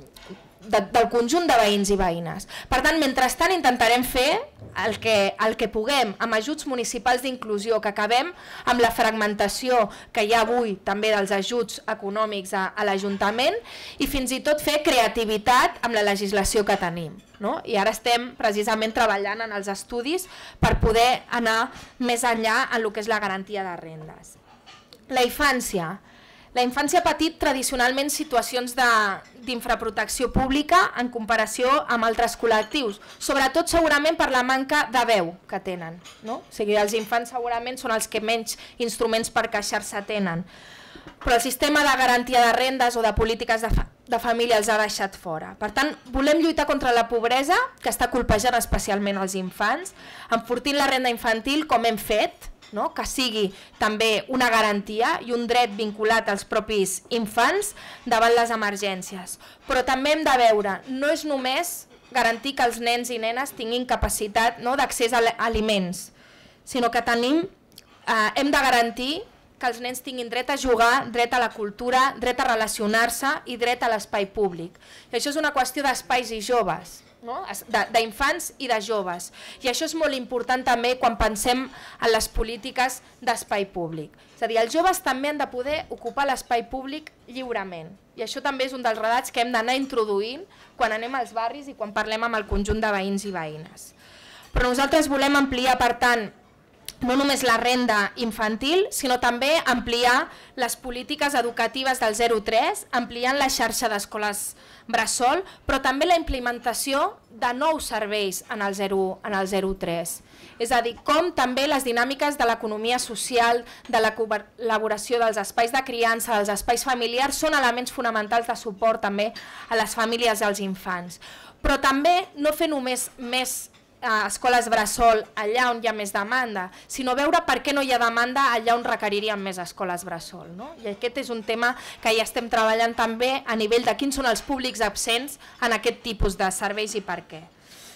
de, del conjunt de veïns i veïnes. Per tant, mentrestant intentarem fer el que, el que puguem amb ajuts municipals d'inclusió, que acabem amb la fragmentació que hi ha avui també dels ajuts econòmics a, a l'Ajuntament i fins i tot fer creativitat amb la legislació que tenim. No? I ara estem precisament treballant en els estudis per poder anar més enllà en el que és la garantia de rendes. La infància. La infància ha patit tradicionalment situacions d'infraprotecció pública en comparació amb altres col·lectius, sobretot segurament per la manca de veu que tenen. No? O sigui, els infants segurament són els que menys instruments per queixar-se tenen, però el sistema de garantia de rendes o de polítiques de, fa de família els ha deixat fora. Per tant, volem lluitar contra la pobresa, que està colpejant especialment els infants, enfortint la renda infantil com hem fet, no? Que sigui també una garantia i un dret vinculat als propis infants davant les emergències. Però també hem de veure, no és només garantir que els nens i nenes tinguin capacitat, no, d'accés a aliments, sinó que tenim, eh, hem de garantir que els nens tinguin dret a jugar, dret a la cultura, dret a relacionar-se i dret a l'espai públic. I això és una qüestió d'espais i joves, no? D'infants i de joves. I això és molt important també quan pensem en les polítiques d'espai públic. És a dir, els joves també han de poder ocupar l'espai públic lliurement. I això també és un dels redats que hem d'anar introduint quan anem als barris i quan parlem amb el conjunt de veïns i veïnes. Però nosaltres volem ampliar, per tant, no només la renda infantil, sinó també ampliar les polítiques educatives del zero tres, ampliant la xarxa d'escoles bressol, però també la implementació de nous serveis en el zero tres. És a dir, com també les dinàmiques de l'economia social, de la col·laboració dels espais de criança, dels espais familiars, són elements fonamentals de suport també a les famílies i als infants. Però també no fer només més a escoles bressol allà on hi ha més demanda, sinó veure per què no hi ha demanda allà on requeriríem més escoles bressol. No? I aquest és un tema que ja estem treballant també a nivell de quins són els públics absents en aquest tipus de serveis i per què.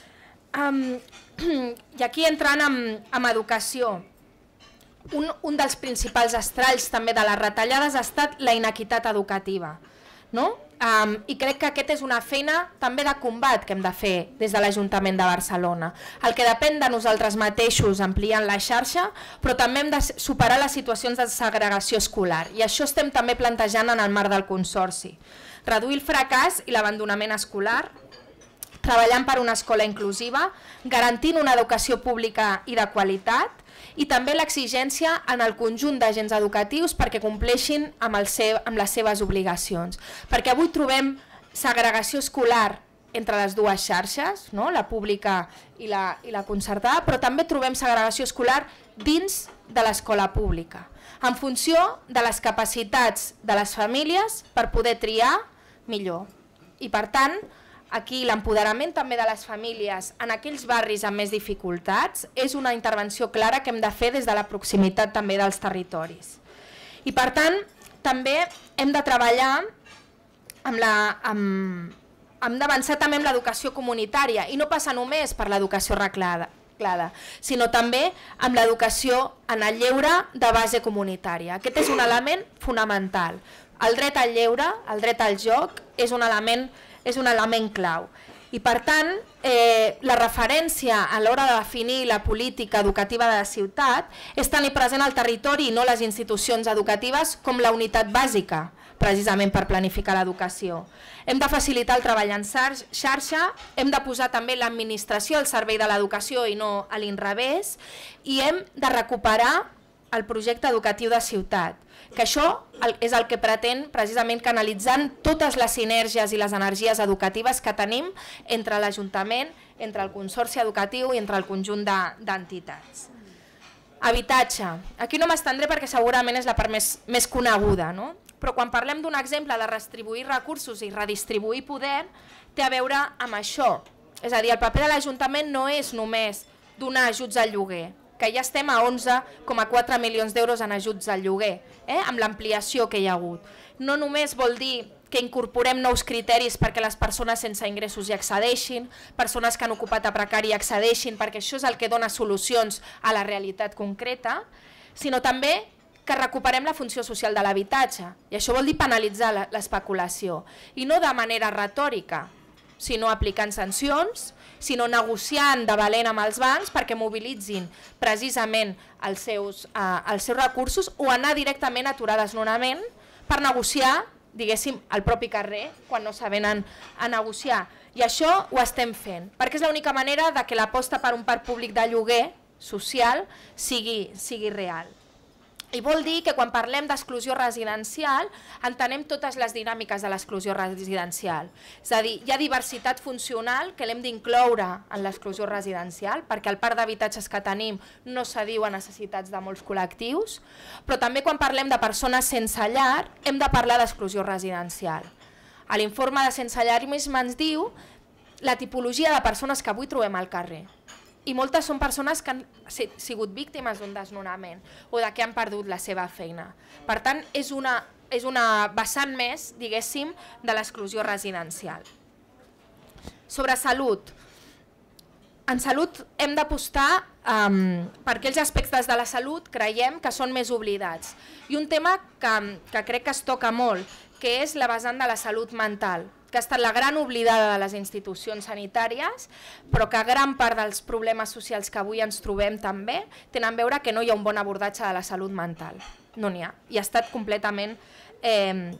Um, I aquí entrant en, en educació, un, un dels principals estralls també de les retallades ha estat la inequitat educativa. No? Um, I crec que aquesta és una feina també de combat que hem de fer des de l'Ajuntament de Barcelona. El que depèn de nosaltres mateixos ampliant la xarxa, però també hem de superar les situacions de segregació escolar. I això estem també plantejant en el marc del Consorci. Reduir el fracàs i l'abandonament escolar, treballant per una escola inclusiva, garantint una educació pública i de qualitat, i també l'exigència en el conjunt d'agents educatius perquè compleixin amb, el seu, amb les seves obligacions. Perquè avui trobem segregació escolar entre les dues xarxes, no? La pública i la, i la concertada, però també trobem segregació escolar dins de l'escola pública, en funció de les capacitats de les famílies per poder triar millor. I per tant, aquí l'empoderament també de les famílies en aquells barris amb més dificultats és una intervenció clara que hem de fer des de la proximitat també dels territoris. I per tant, també hem de treballar amb la... amb, hem d'avançar també amb l'educació comunitària, i no passa només per l'educació reglada, sinó també amb l'educació en el lleure de base comunitària. Aquest és un element fonamental. El dret al lleure, el dret al joc, és un element, és un element clau. I per tant, eh, la referència a l'hora de definir la política educativa de la ciutat és tenir present el territori i no les institucions educatives com la unitat bàsica, precisament per planificar l'educació. Hem de facilitar el treball en xarxa, hem de posar també l'administració al servei de l'educació i no a l'inrevés, i hem de recuperar el projecte educatiu de ciutat, que això és el que pretén precisament canalitzant totes les sinergies i les energies educatives que tenim entre l'Ajuntament, entre el Consorci Educatiu i entre el conjunt d'entitats. Habitatge. Aquí no m'estendré perquè segurament és la part més, més coneguda, no? Però quan parlem d'un exemple de redistribuir recursos i redistribuir poder, té a veure amb això. És a dir, el paper de l'Ajuntament no és només donar ajuts al lloguer, que ja estem a onze coma quatre milions d'euros en ajuts al lloguer, eh? amb l'ampliació que hi ha hagut. No només vol dir que incorporem nous criteris perquè les persones sense ingressos hi accedeixin, persones que han ocupat a precari hi accedeixin, perquè això és el que dona solucions a la realitat concreta, sinó també que recuperem la funció social de l'habitatge. I això vol dir penalitzar l'especulació. I no de manera retòrica, sinó aplicant sancions, sinó negociant de valent amb els bancs perquè mobilitzin precisament els seus, eh, els seus recursos, o anar directament a aturar desnonament per negociar, diguéssim, al propi carrer, quan no s'avenen a negociar. I això ho estem fent, perquè és l'única manera de que l'aposta per un parc públic de lloguer social sigui, sigui real. I vol dir que quan parlem d'exclusió residencial entenem totes les dinàmiques de l'exclusió residencial. És a dir, hi ha diversitat funcional que l'hem d'incloure en l'exclusió residencial perquè el parc d'habitatges que tenim no s'adiu a necessitats de molts col·lectius, però també quan parlem de persones sense llar hem de parlar d'exclusió residencial. A l'informe de Sense Llarisme ens diu la tipologia de persones que avui trobem al carrer. I moltes són persones que han sigut víctimes d'un desnonament o de que han perdut la seva feina. Per tant, és una, és una vessant més, diguéssim, de l'exclusió residencial. Sobre salut. En salut hem d'apostar um, per aquells aspectes de la salut creiem que són més oblidats. I un tema que, que crec que es toca molt, que és la vessant de la salut mental, que ha estat la gran oblidada de les institucions sanitàries, però que gran part dels problemes socials que avui ens trobem també tenen a veure que no hi ha un bon abordatge de la salut mental. No n'hi ha. I ha estat completament eh,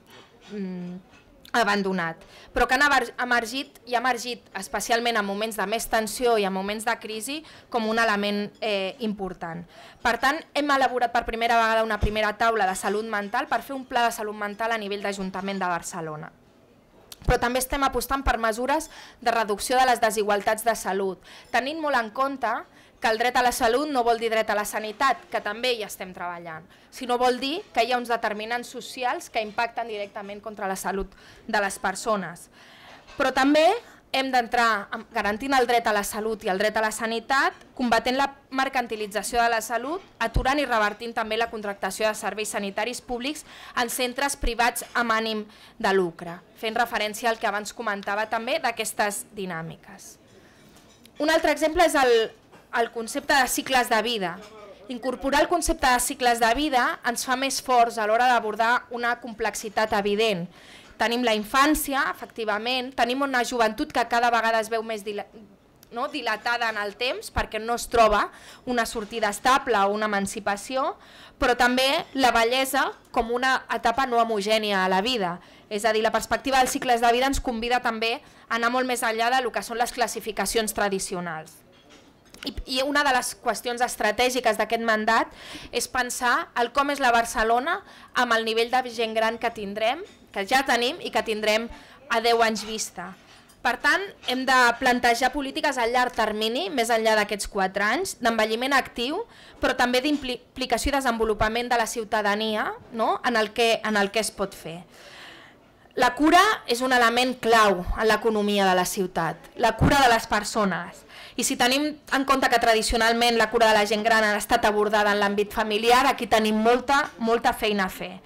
abandonat. Però que han emergit i ha emergit especialment en moments de més tensió i en moments de crisi com un element eh, important. Per tant, hem elaborat per primera vegada una primera taula de salut mental per fer un pla de salut mental a nivell d'Ajuntament de Barcelona. Però també estem apostant per mesures de reducció de les desigualtats de salut, tenint molt en compte que el dret a la salut no vol dir dret a la sanitat, que també hi estem treballant, sinó vol dir que hi ha uns determinants socials que impacten directament contra la salut de les persones. Però també hem d'entrar garantint el dret a la salut i el dret a la sanitat, combatent la mercantilització de la salut, aturant i revertint també la contractació de serveis sanitaris públics en centres privats amb ànim de lucre, fent referència al que abans comentava també d'aquestes dinàmiques. Un altre exemple és el, el concepte de cicles de vida. Incorporar el concepte de cicles de vida ens fa més forts a l'hora d'abordar una complexitat evident. Tenim la infància, efectivament, tenim una joventut que cada vegada es veu més no, dilatada en el temps perquè no es troba una sortida estable o una emancipació, però també la bellesa com una etapa no homogènia a la vida. És a dir, la perspectiva dels cicles de vida ens convida també a anar molt més enllà del que són les classificacions tradicionals. I una de les qüestions estratègiques d'aquest mandat és pensar el com és la Barcelona amb el nivell de gent gran que tindrem, que ja tenim i que tindrem a deu anys vista. Per tant, hem de plantejar polítiques a llarg termini, més enllà d'aquests quatre anys, d'envelliment actiu, però també d'implicació i desenvolupament de la ciutadania, no? en, el que, en el que es pot fer. La cura és un element clau en l'economia de la ciutat, la cura de les persones. I si tenim en compte que tradicionalment la cura de la gent gran ha estat abordada en l'àmbit familiar, aquí tenim molta, molta feina a fer.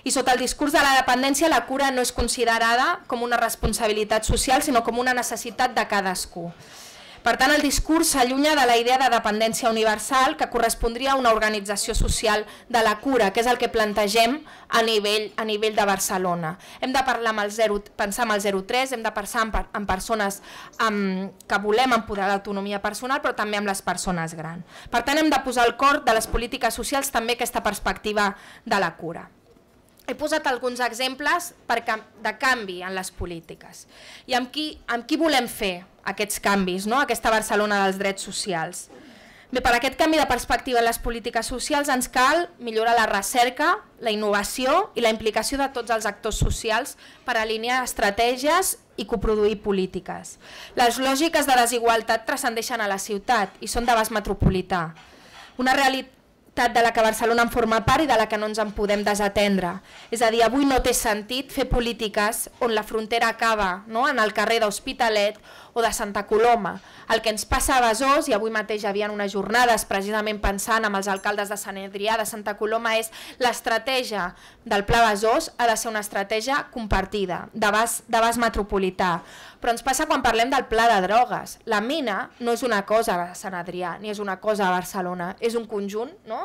I sota el discurs de la dependència, la cura no és considerada com una responsabilitat social, sinó com una necessitat de cadascú. Per tant, el discurs s'allunya de la idea de dependència universal que correspondria a una organització social de la cura, que és el que plantegem a nivell, a nivell de Barcelona. Hem de parlar amb el zero, pensar en el zero tres, hem de pensar en, en persones amb, que volem empoderar l'autonomia personal, però també amb les persones grans. Per tant, hem de posar al cor de les polítiques socials també aquesta perspectiva de la cura. He posat alguns exemples de canvi en les polítiques i amb qui, amb qui volem fer aquests canvis, no? Aquesta Barcelona dels drets socials. Bé, per aquest canvi de perspectiva en les polítiques socials ens cal millorar la recerca, la innovació i la implicació de tots els actors socials per alinear estratègies i coproduir polítiques. Les lògiques de desigualtat transcendeixen a la ciutat i són d'abast metropolità. Una realitat de la que Barcelona en forma part i de la que no ens en podem desatendre. És a dir, avui no té sentit fer polítiques on la frontera acaba, no? En el carrer d'Hospitalet o de Santa Coloma. El que ens passa a Besòs, i avui mateix hi havia unes jornades precisament pensant amb els alcaldes de Sant Adrià, de Santa Coloma, és l'estratègia del Pla Besòs ha de ser una estratègia compartida, d'abast metropolità. Però ens passa quan parlem del pla de drogues. La mina no és una cosa a Sant Adrià, ni és una cosa a Barcelona, és un conjunt, no?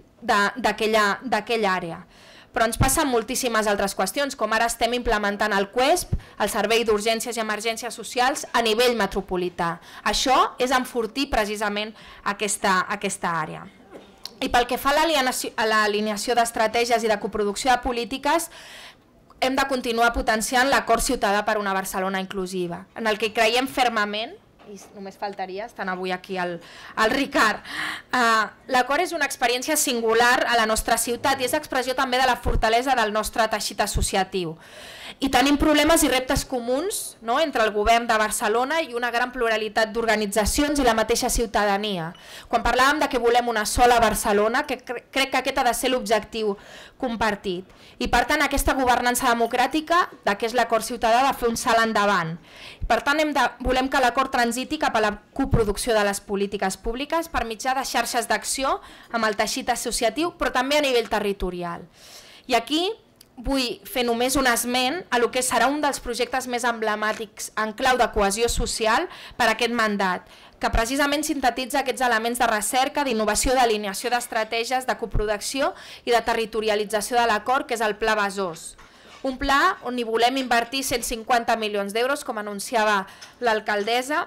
d'aquella àrea. Però ens passen moltíssimes altres qüestions, com ara estem implementant el C U E S P, el Servei d'Urgències i Emergències Socials, a nivell metropolità. Això és enfortir precisament aquesta, aquesta àrea. I pel que fa a l'alineació d'estratègies i de coproducció de polítiques, hem de continuar potenciant l'acord ciutadà per una Barcelona inclusiva, en el que creiem fermament, i només faltaria, estan avui aquí el, el Ricard. Uh, L'acord és una experiència singular a la nostra ciutat i és expressió també de la fortalesa del nostre teixit associatiu. I tenim problemes i reptes comuns, no?, entre el govern de Barcelona i una gran pluralitat d'organitzacions i la mateixa ciutadania. Quan parlàvem de que volem una sola Barcelona, que cre crec que aquest ha de ser l'objectiu compartit. I per tant aquesta governança democràtica, de què és l'acord ciutadà, ha de fer un salt endavant. Per tant hem de, volem que l'acord transiti cap a la coproducció de les polítiques públiques per mitjà de xarxes d'acció amb el teixit associatiu, però també a nivell territorial. I aquí vull fer només un esment a lo que serà un dels projectes més emblemàtics en clau de cohesió social per a aquest mandat, que precisament sintetitza aquests elements de recerca, d'innovació, d'alineació d'estratègies, de coproducció i de territorialització de l'acord, que és el Pla Besòs. Un pla on hi volem invertir cent cinquanta milions d'euros, com anunciava l'alcaldessa,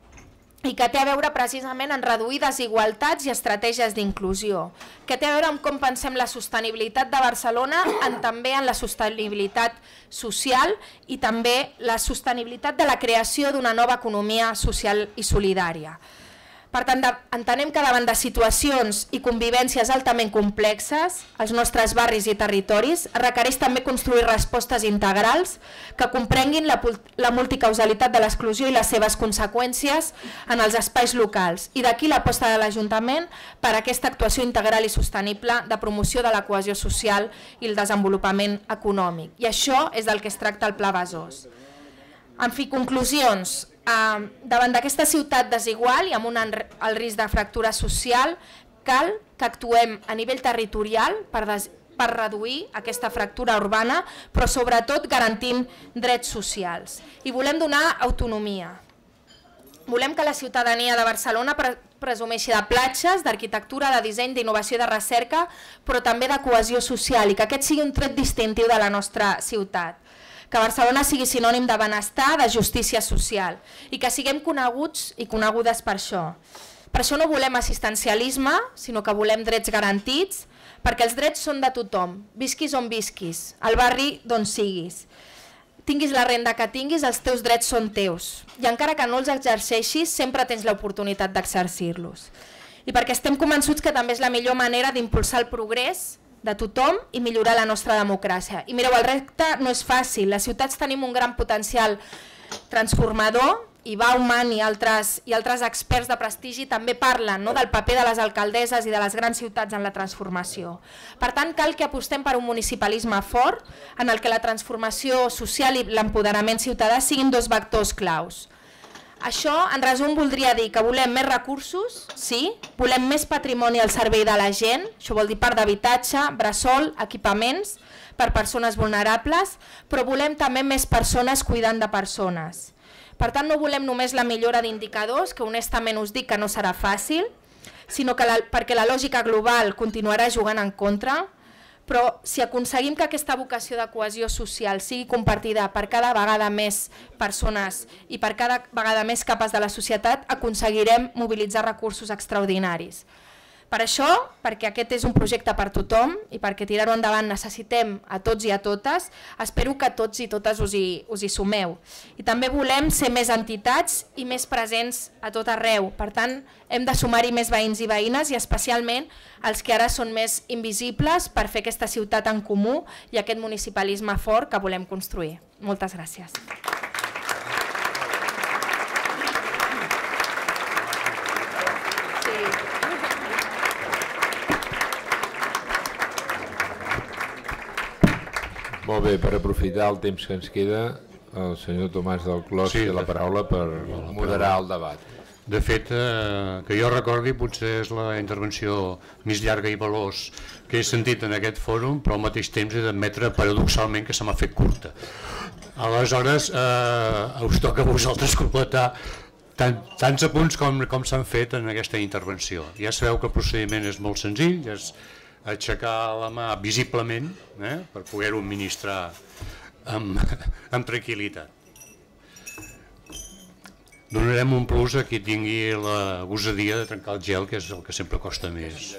i que té a veure precisament en reduir desigualtats i estratègies d'inclusió, que té a veure amb com pensem la sostenibilitat de Barcelona, en, també en la sostenibilitat social i també la sostenibilitat de la creació d'una nova economia social i solidària. Per tant, entenem que davant de situacions i convivències altament complexes, els nostres barris i territoris requereix també construir respostes integrals que comprenguin la, la multicausalitat de l'exclusió i les seves conseqüències en els espais locals. I d'aquí l'aposta de l'Ajuntament per aquesta actuació integral i sostenible de promoció de la cohesió social i el desenvolupament econòmic. I això és del que es tracta el Pla Besòs. En fi, conclusions. Uh, davant d'aquesta ciutat desigual i amb un el risc de fractura social, cal que actuem a nivell territorial per, des, per reduir aquesta fractura urbana, però sobretot garantint drets socials. I volem donar autonomia. Volem que la ciutadania de Barcelona pre presumeixi de platges, d'arquitectura, de disseny, d'innovació i de recerca, però també de cohesió social i que aquest sigui un tret distintiu de la nostra ciutat. Que Barcelona sigui sinònim de benestar, de justícia social i que siguem coneguts i conegudes per això. Per això no volem assistencialisme, sinó que volem drets garantits, perquè els drets són de tothom, visquis on visquis, al barri d'on siguis. Tinguis la renda que tinguis, els teus drets són teus i encara que no els exerceixis, sempre tens l'oportunitat d'exercir-los. I perquè estem convençuts que també és la millor manera d'impulsar el progrés de tothom i millorar la nostra democràcia. I mireu, el repte no és fàcil, les ciutats tenim un gran potencial transformador i Bauman i altres, i altres experts de prestigi també parlen, no?, del paper de les alcaldesses i de les grans ciutats en la transformació. Per tant, cal que apostem per un municipalisme fort en el que la transformació social i l'empoderament ciutadà siguin dos vectors claus. Això, en resum, voldria dir que volem més recursos, sí, volem més patrimoni al servei de la gent, això vol dir part d'habitatge, bressol, equipaments per persones vulnerables, però volem també més persones cuidant de persones. Per tant, no volem només la millora d'indicadors, que honestament us dic que no serà fàcil, sinó que la, perquè la lògica global continuarà jugant en contra, però si aconseguim que aquesta vocació de cohesió social sigui compartida per cada vegada més persones i per cada vegada més capes de la societat, aconseguirem mobilitzar recursos extraordinaris. Per això, perquè aquest és un projecte per tothom i perquè tirar-ho endavant necessitem a tots i a totes, espero que tots i totes us hi, us hi sumeu. I també volem ser més entitats i més presents a tot arreu. Per tant, hem de sumar-hi més veïns i veïnes i especialment els que ara són més invisibles per fer aquesta ciutat en comú i aquest municipalisme fort que volem construir. Moltes gràcies. Molt bé, per aprofitar el temps que ens queda, el senyor Tomàs del Clos té la paraula per moderar el debat. De fet, eh, que jo recordi, potser és la intervenció més llarga i veloç que he sentit en aquest fòrum, però al mateix temps he d'admetre paradoxalment que se m'ha fet curta. Aleshores, eh, us toca a vosaltres completar tant, tants apunts com, com s'han fet en aquesta intervenció. Ja sabeu que el procediment és molt senzill, és aixecar la mà visiblement eh, per poder-ho administrar amb, amb tranquil·litat. Donarem un plus a qui tingui la gosadia de trencar el gel, que és el que sempre costa més.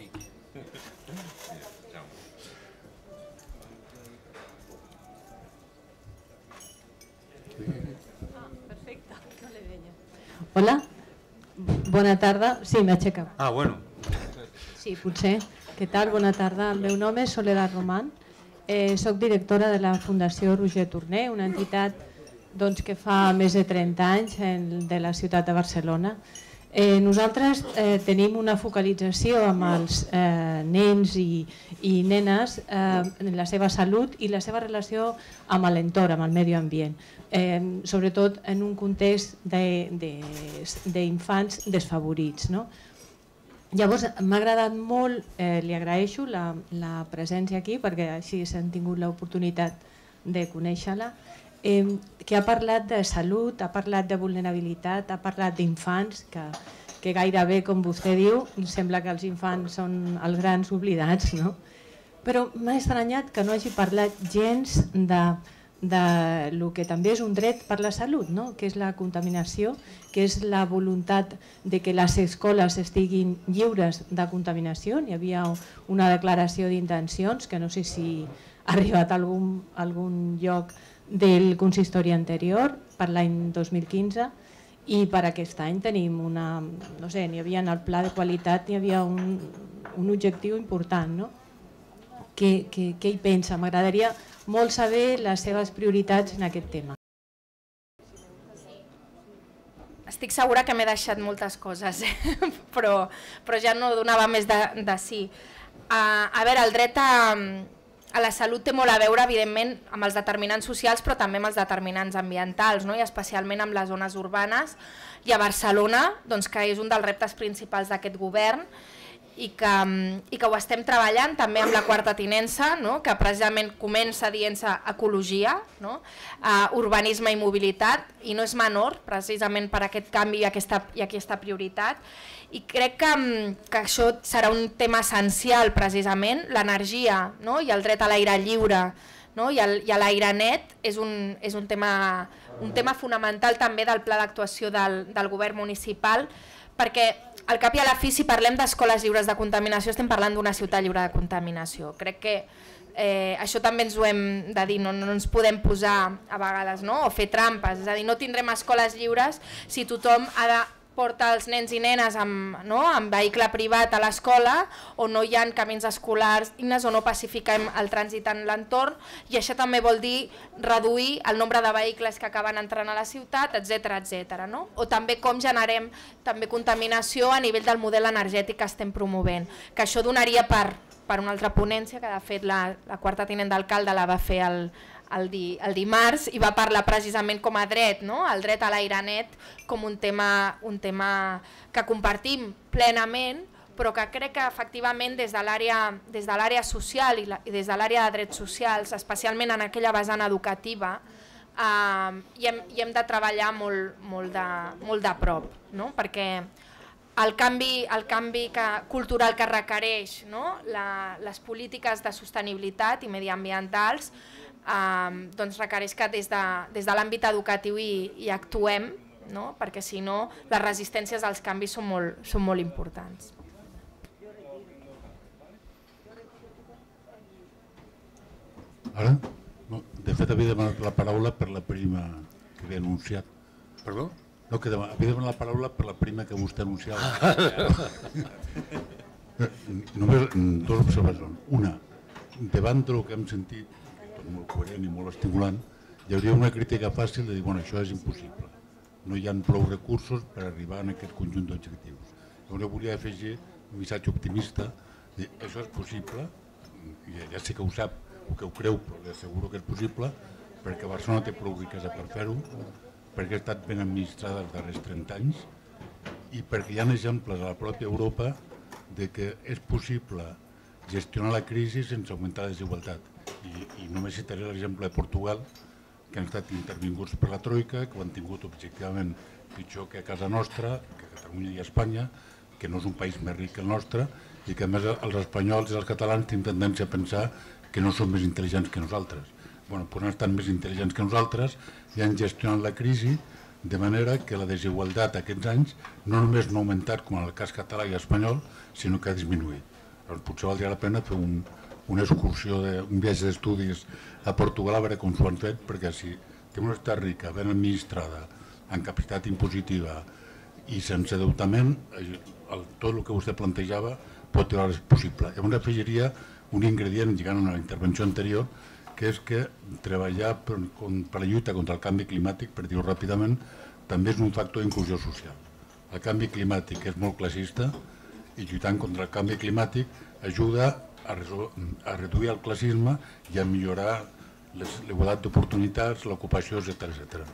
Hola, bona tarda. Sí, m'aixeca. Ah, bueno. Sí, potser. Què tal? Bona tarda. El meu nom és Soledad Román. Eh, soc directora de la Fundació Roger Torner, una entitat doncs, que fa més de trenta anys en, de la ciutat de Barcelona. Eh, nosaltres eh, tenim una focalització amb els eh, nens i, i nenes eh, en la seva salut i la seva relació amb l'entorn, amb el medi ambient, eh, sobretot en un context d'infants de, de, desfavorits, no? Llavors, m'ha agradat molt, eh, li agraeixo la, la presència aquí perquè així s'han tingut l'oportunitat de conèixer-la, eh, que ha parlat de salut, ha parlat de vulnerabilitat, ha parlat d'infants, que, que gairebé, com vostè diu, sembla que els infants són els grans oblidats, no? Però m'ha estranyat que no hagi parlat gens de, de lo que també és un dret per la salut, no? Que és la contaminació, que és la voluntat de que les escoles estiguin lliures de contaminació. Hi havia una declaració d'intencions que no sé si ha arribat a algun, algun lloc del consistori anterior per l'any dos mil quinze i per aquest any tenim una, no sé, n'hi havia en el pla de qualitat, n'hi havia un, un objectiu important, no? Què, què, què hi pensa? M'agradaria molt saber les seves prioritats en aquest tema. Estic segura que m'he deixat moltes coses, eh? però, però ja no donava més de, de sí. Uh, a veure, el dret a, a la salut té molt a veure, evidentment, amb els determinants socials, però també amb els determinants ambientals, no? I especialment amb les zones urbanes. I a Barcelona, doncs, que és un dels reptes principals d'aquest govern, i que, i que ho estem treballant també amb la quarta tinença, no? Que precisament comença dient-se ecologia, no? uh, urbanisme i mobilitat, i no és menor precisament per aquest canvi i aquesta, i aquesta prioritat. I crec que, que això serà un tema essencial precisament, l'energia, no? I el dret a l'aire lliure, no? I, el, i a l'aire net és, un, és un, tema, un tema fonamental també del pla d'actuació del, del govern municipal, perquè al cap i a la fi, si parlem d'escoles lliures de contaminació, estem parlant d'una ciutat lliure de contaminació. Crec que eh, això també ens ho hem de dir, no, no ens podem posar a vegades, no? O fer trampes, és a dir, no tindrem escoles lliures si tothom ha de portar els nens i nenes amb, no? amb vehicle privat a l'escola, o no hi ha camins escolars dignes, o no pacifiquem el trànsit en l'entorn, i això també vol dir reduir el nombre de vehicles que acaben entrant a la ciutat, etcètera, etcètera, no? O també com generem també contaminació a nivell del model energètic que estem promovent, que això donaria per, per una altra ponència, que de fet la, la quarta tinent d'alcalde la va fer el, el, di, el dimarts i va parlar precisament com a dret, no? El dret a l'aire net com un tema, un tema que compartim plenament, però que crec que efectivament des de l'àrea des de l'àrea social i, la, i des de l'àrea de drets socials, especialment en aquella vessant educativa, eh, hi, hem, hi hem de treballar molt, molt, de, molt de prop, no? Perquè el canvi, el canvi que, cultural que requereix, no? La, les polítiques de sostenibilitat i mediambientals eh, doncs requereix que des de, des de l'àmbit educatiu hi, hi actuem, no? Perquè si no les resistències als canvis són molt, són molt importants. Ara? No, de fet, havia demanat la paraula per la prima que havia anunciat. Perdó? No, que havia demanat la paraula per la prima que vostè anunciava. Només dues observacions. Una, davant del que hem sentit, tot molt coherent i molt estimulant, hi hauria una crítica fàcil de dir, bueno, això és impossible. No hi ha prou recursos per arribar a aquest conjunt d'objectius. Llavors volia afegir un missatge optimista, dir, això és possible, ja sé que ho sap, o que ho creu, però li asseguro que és possible, perquè Barcelona té prou riquesa per fer-ho, perquè ha estat ben administrada els darrers trenta anys i perquè hi ha exemples a la pròpia Europa de que és possible gestionar la crisi sense augmentar la desigualtat. I, i només citaré l'exemple de Portugal, que han estat intervinguts per la Troika, que ho han tingut objectivament pitjor que a casa nostra, que a Catalunya i a Espanya, que no és un país més ric que el nostre, i que a més els espanyols i els catalans tenen tendència a pensar que no són més intel·ligents que nosaltres. Bueno, doncs han estat més intel·ligents que nosaltres i han gestionat la crisi de manera que la desigualtat aquests anys no només no ha augmentat com en el cas català i espanyol, sinó que ha disminuït. Doncs potser valdria la pena fer un, una excursió, de, un viatge d'estudis a Portugal a veure com s'ho han fet, perquè si té una estat rica, ben administrada, amb capacitat impositiva i sense deutament, el, tot el que vostè plantejava pot ser possible. Llavors afegiria un ingredient, lligant a la intervenció anterior, que és que treballar per, per la lluita contra el canvi climàtic, per dir-ho ràpidament, també és un factor d'inclusió social. El canvi climàtic és molt classista i lluitant contra el canvi climàtic ajuda a, a reduir el classisme i a millorar l'igualtat d'oportunitats, l'ocupació, etcètera, etcètera.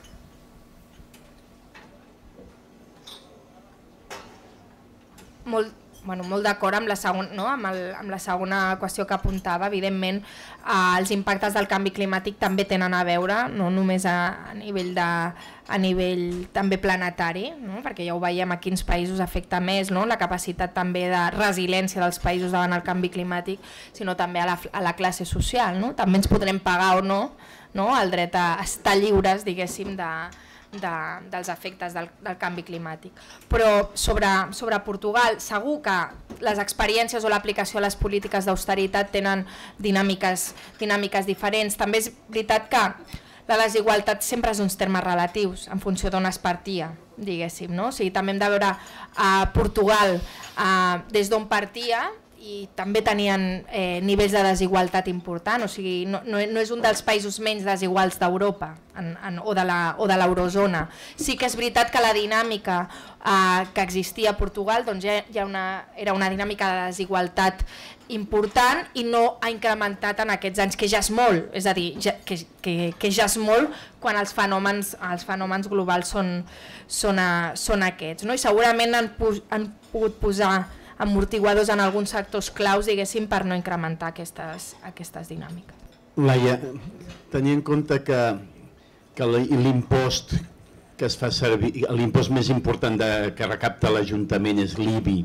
Molt, bueno, molt d'acord amb, la segon, no? amb, el, amb la segona qüestió que apuntava. Evidentment, eh, els impactes del canvi climàtic també tenen a veure, no només a, a nivell, de, a nivell també planetari, no? Perquè ja ho veiem a quins països afecta més, no? La capacitat també de resiliència dels països davant el canvi climàtic, sinó també a la, a la classe social. No? També ens podrem pagar o no, no? El dret a estar lliures, diguéssim, de... De, dels efectes del, del canvi climàtic. Però sobre, sobre Portugal, segur que les experiències o l'aplicació a les polítiques d'austeritat tenen dinàmiques, dinàmiques diferents. També és veritat que la desigualtat sempre és uns termes relatius en funció d'on es partia, diguéssim, no? O sigui, també hem de veure a Portugal eh, des d'on partia i també tenien eh, nivells de desigualtat important, o sigui, no, no, no és un dels països menys desiguals d'Europa o de l'eurozona. Sí que és veritat que la dinàmica eh, que existia a Portugal doncs ja, ja una, era una dinàmica de desigualtat important i no ha incrementat en aquests anys, que ja és molt, és a dir, ja, que, que, que ja és molt quan els fenòmens, els fenòmens globals són, són, a, són aquests. No? I segurament han, han pogut posar amortiguadors en alguns sectors claus, diguéssim, per no incrementar aquestes, aquestes dinàmiques. Laia, tenint en compte que, que l'impost que es fa servir, l'impost més important de, que recapta l'Ajuntament és l'I B I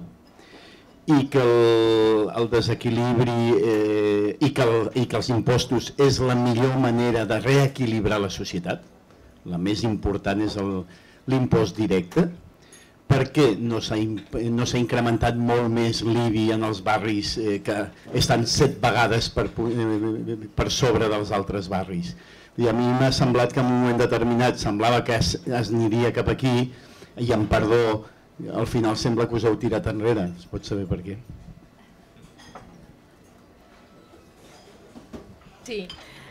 i que el, el desequilibri eh, i, que el, i que els impostos és la millor manera de reequilibrar la societat, la més important és l'impost directe. Per què no s'ha no s'ha incrementat molt més l'I B I en els barris eh, que estan set vegades per, eh, per sobre dels altres barris? I a mi m'ha semblat que en un moment determinat semblava que es, es aniria cap aquí i amb perdó, al final sembla que us heu tirat enrere. Es pot saber per què? Sí.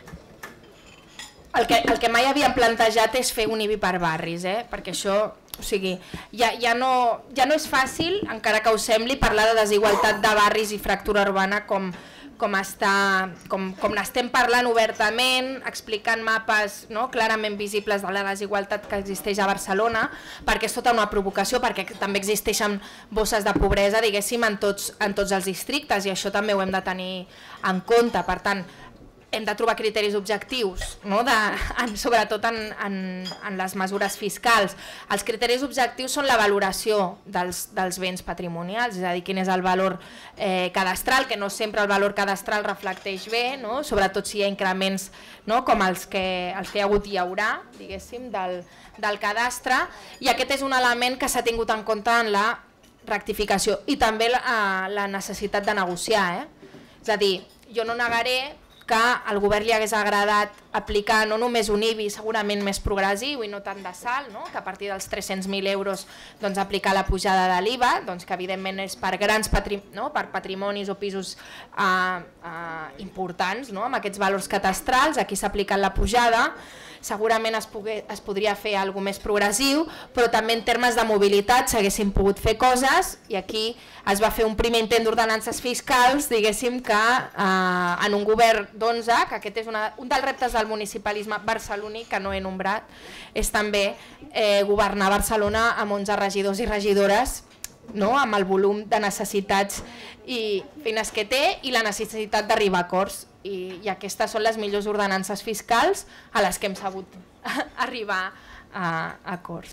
El que, el que mai havíem plantejat és fer un I B I per barris, eh? Perquè això... O sigui, ja, ja, no, ja no és fàcil, encara que us sembli, parlar de desigualtat de barris i fractura urbana com, com, està, com, com n'estem parlant obertament, explicant mapes no, clarament visibles de la desigualtat que existeix a Barcelona, perquè és tota una provocació, perquè també existeixen bosses de pobresa, diguéssim, en tots, en tots els districtes, i això també ho hem de tenir en compte. Per tant, hem de trobar criteris objectius, no? de, en, sobretot en, en, en les mesures fiscals. Els criteris objectius són la valoració dels, dels béns patrimonials, és a dir, quin és el valor eh, cadastral, que no sempre el valor cadastral reflecteix bé, no? Sobretot si hi ha increments no? com els que, els que hi ha hagut i hi haurà, diguéssim, del, del cadastre, i aquest és un element que s'ha tingut en compte en la rectificació, i també la, la necessitat de negociar. Eh? És a dir, jo no negaré que al govern li hagués agradat aplicar no només un I B I segurament més progressiu i no tant de salt, no? que a partir dels tres-cents mil euros doncs, aplicar la pujada de l'I V A, doncs, que evidentment és per grans patrim no? per patrimonis o pisos eh, eh, importants, no? amb aquests valors catastrals, aquí s'ha aplicat la pujada, segurament es, pogué, es podria fer alguna més progressiu, però també en termes de mobilitat s'haguessin pogut fer coses, i aquí es va fer un primer intent d'ordenances fiscals, diguéssim que eh, en un govern d'onze, que aquest és una, un dels reptes del municipalisme barceloní que no he nombrat, és també eh, governar Barcelona amb onze regidors i regidores, no? amb el volum de necessitats i feines que té i la necessitat d'arribar a acords. I, I aquestes són les millors ordenances fiscals a les que hem sabut arribar a, a acords.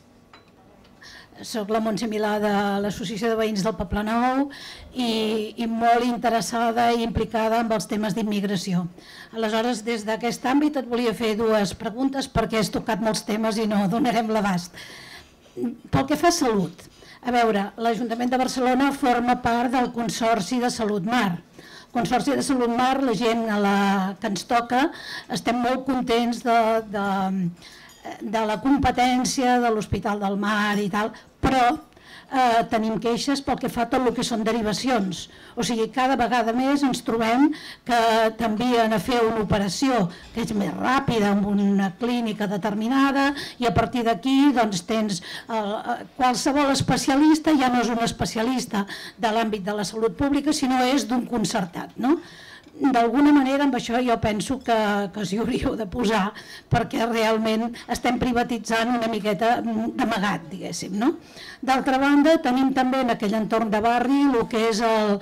Soc la Montse Milà de l'Associació de Veïns del Poblenou i, i molt interessada i implicada amb els temes d'immigració. Aleshores, des d'aquest àmbit et volia fer dues preguntes perquè has tocat molts temes i no donarem l'abast. Pel que fa a salut, a veure, l'Ajuntament de Barcelona forma part del Consorci de Salut Mar. Consorci de Salut Mar, la gent a la que ens toca, estem molt contents de, de, de la competència de l'Hospital del Mar i tal, però eh, tenim queixes pel que fa a tot el que són derivacions. O sigui, cada vegada més ens trobem que t'envien a fer una operació que és més ràpida en una clínica determinada i a partir d'aquí doncs, tens eh, qualsevol especialista ja no és un especialista de l'àmbit de la salut pública, sinó és d'un concertat, no? D'alguna manera amb això jo penso que, que s'hi hauríeu de posar perquè realment estem privatitzant una miqueta d'amagat, diguéssim, no? D'altra banda, tenim també en aquell entorn de barri el que és el,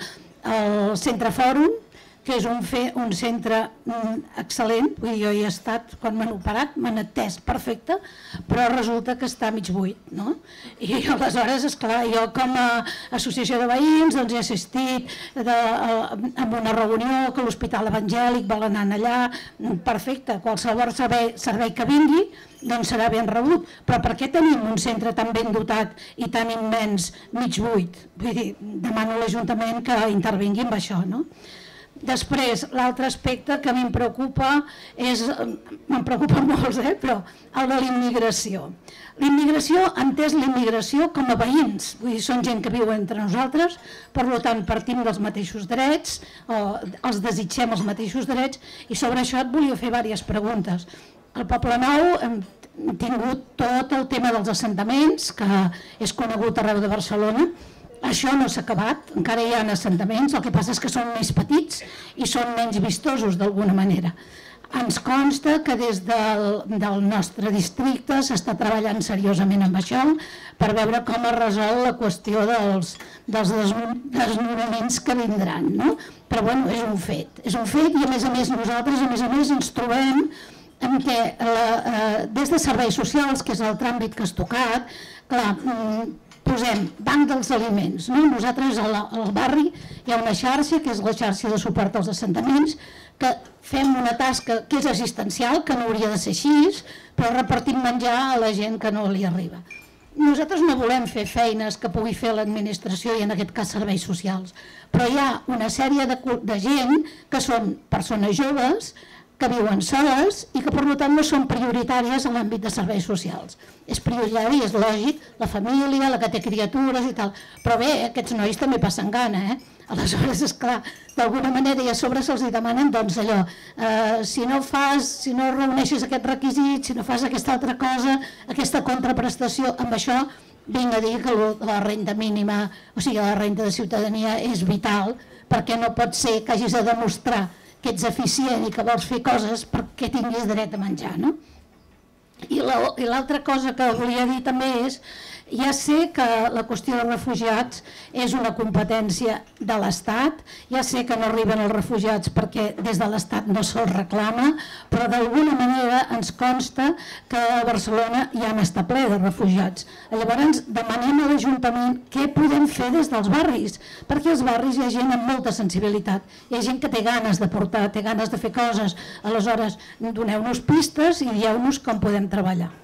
el Centre Fòrum, que és un, fe, un centre excel·lent, vull dir, jo hi he estat quan m'han operat, m'han atès perfecte, però resulta que està mig buit, no? I aleshores, esclar, jo com a associació de veïns doncs he assistit de, a, a una reunió que l'Hospital Evangèlic vol anar allà, perfecte, qualsevol servei, servei que vingui, doncs serà ben rebut, però per què tenim un centre tan ben dotat i tan immens mig buit? Vull dir, demano a l'Ajuntament que intervingui amb això, no? Després, l'altre aspecte que a mi em preocupa és, me'n preocupa molts, eh, però el de l'immigració. L'immigració, entès l'immigració com a veïns, vull dir, són gent que viu entre nosaltres, per tant partim dels mateixos drets, o els desitgem els mateixos drets, i sobre això et volia fer diverses preguntes. Al Poblenou hem tingut tot el tema dels assentaments, que és conegut arreu de Barcelona. Això no s'ha acabat, encara hi ha assentaments, el que passa és que són més petits i són menys vistosos d'alguna manera. Ens consta que des del, del nostre districte s'està treballant seriosament amb això per veure com es resol la qüestió dels, dels desnonaments que vindran, no? Però bueno, és un fet, és un fet i a més a més nosaltres a més a més ens trobem en què la, eh, des de serveis socials, que és el tràmbit que has tocat, clar, posem banc dels aliments. No? Nosaltres al, al barri hi ha una xarxa, que és la xarxa de suport als assentaments, que fem una tasca que és assistencial, que no hauria de ser així, però repartim menjar a la gent que no li arriba. Nosaltres no volem fer feines que pugui fer l'administració i en aquest cas serveis socials, però hi ha una sèrie de, de gent que són persones joves, que viuen soles i que per tant no són prioritàries en l'àmbit de serveis socials. És prioritari, és lògic, la família, la que té criatures i tal, però bé, aquests nois també passen gana, eh? Aleshores, esclar, d'alguna manera i a sobre se'ls demanen, doncs allò, eh, si no fas, si no reuneixes aquest requisit, si no fas aquesta altra cosa, aquesta contraprestació, amb això vinc a dir que la renda mínima, o sigui, la renda de ciutadania és vital perquè no pot ser que hagis de demostrar que ets eficient i que vols fer coses perquè tinguis dret a menjar, no? I l'altra cosa que volia dir també és, ja sé que la qüestió dels refugiats és una competència de l'Estat, ja sé que no arriben els refugiats perquè des de l'Estat no se'ls reclama, però d'alguna manera ens consta que a Barcelona ja n'està ple de refugiats. Llavors demanem a l'Ajuntament què podem fer des dels barris, perquè als barris hi ha gent amb molta sensibilitat, hi ha gent que té ganes de portar, té ganes de fer coses, aleshores doneu-nos pistes i dieu-nos com podem treballar.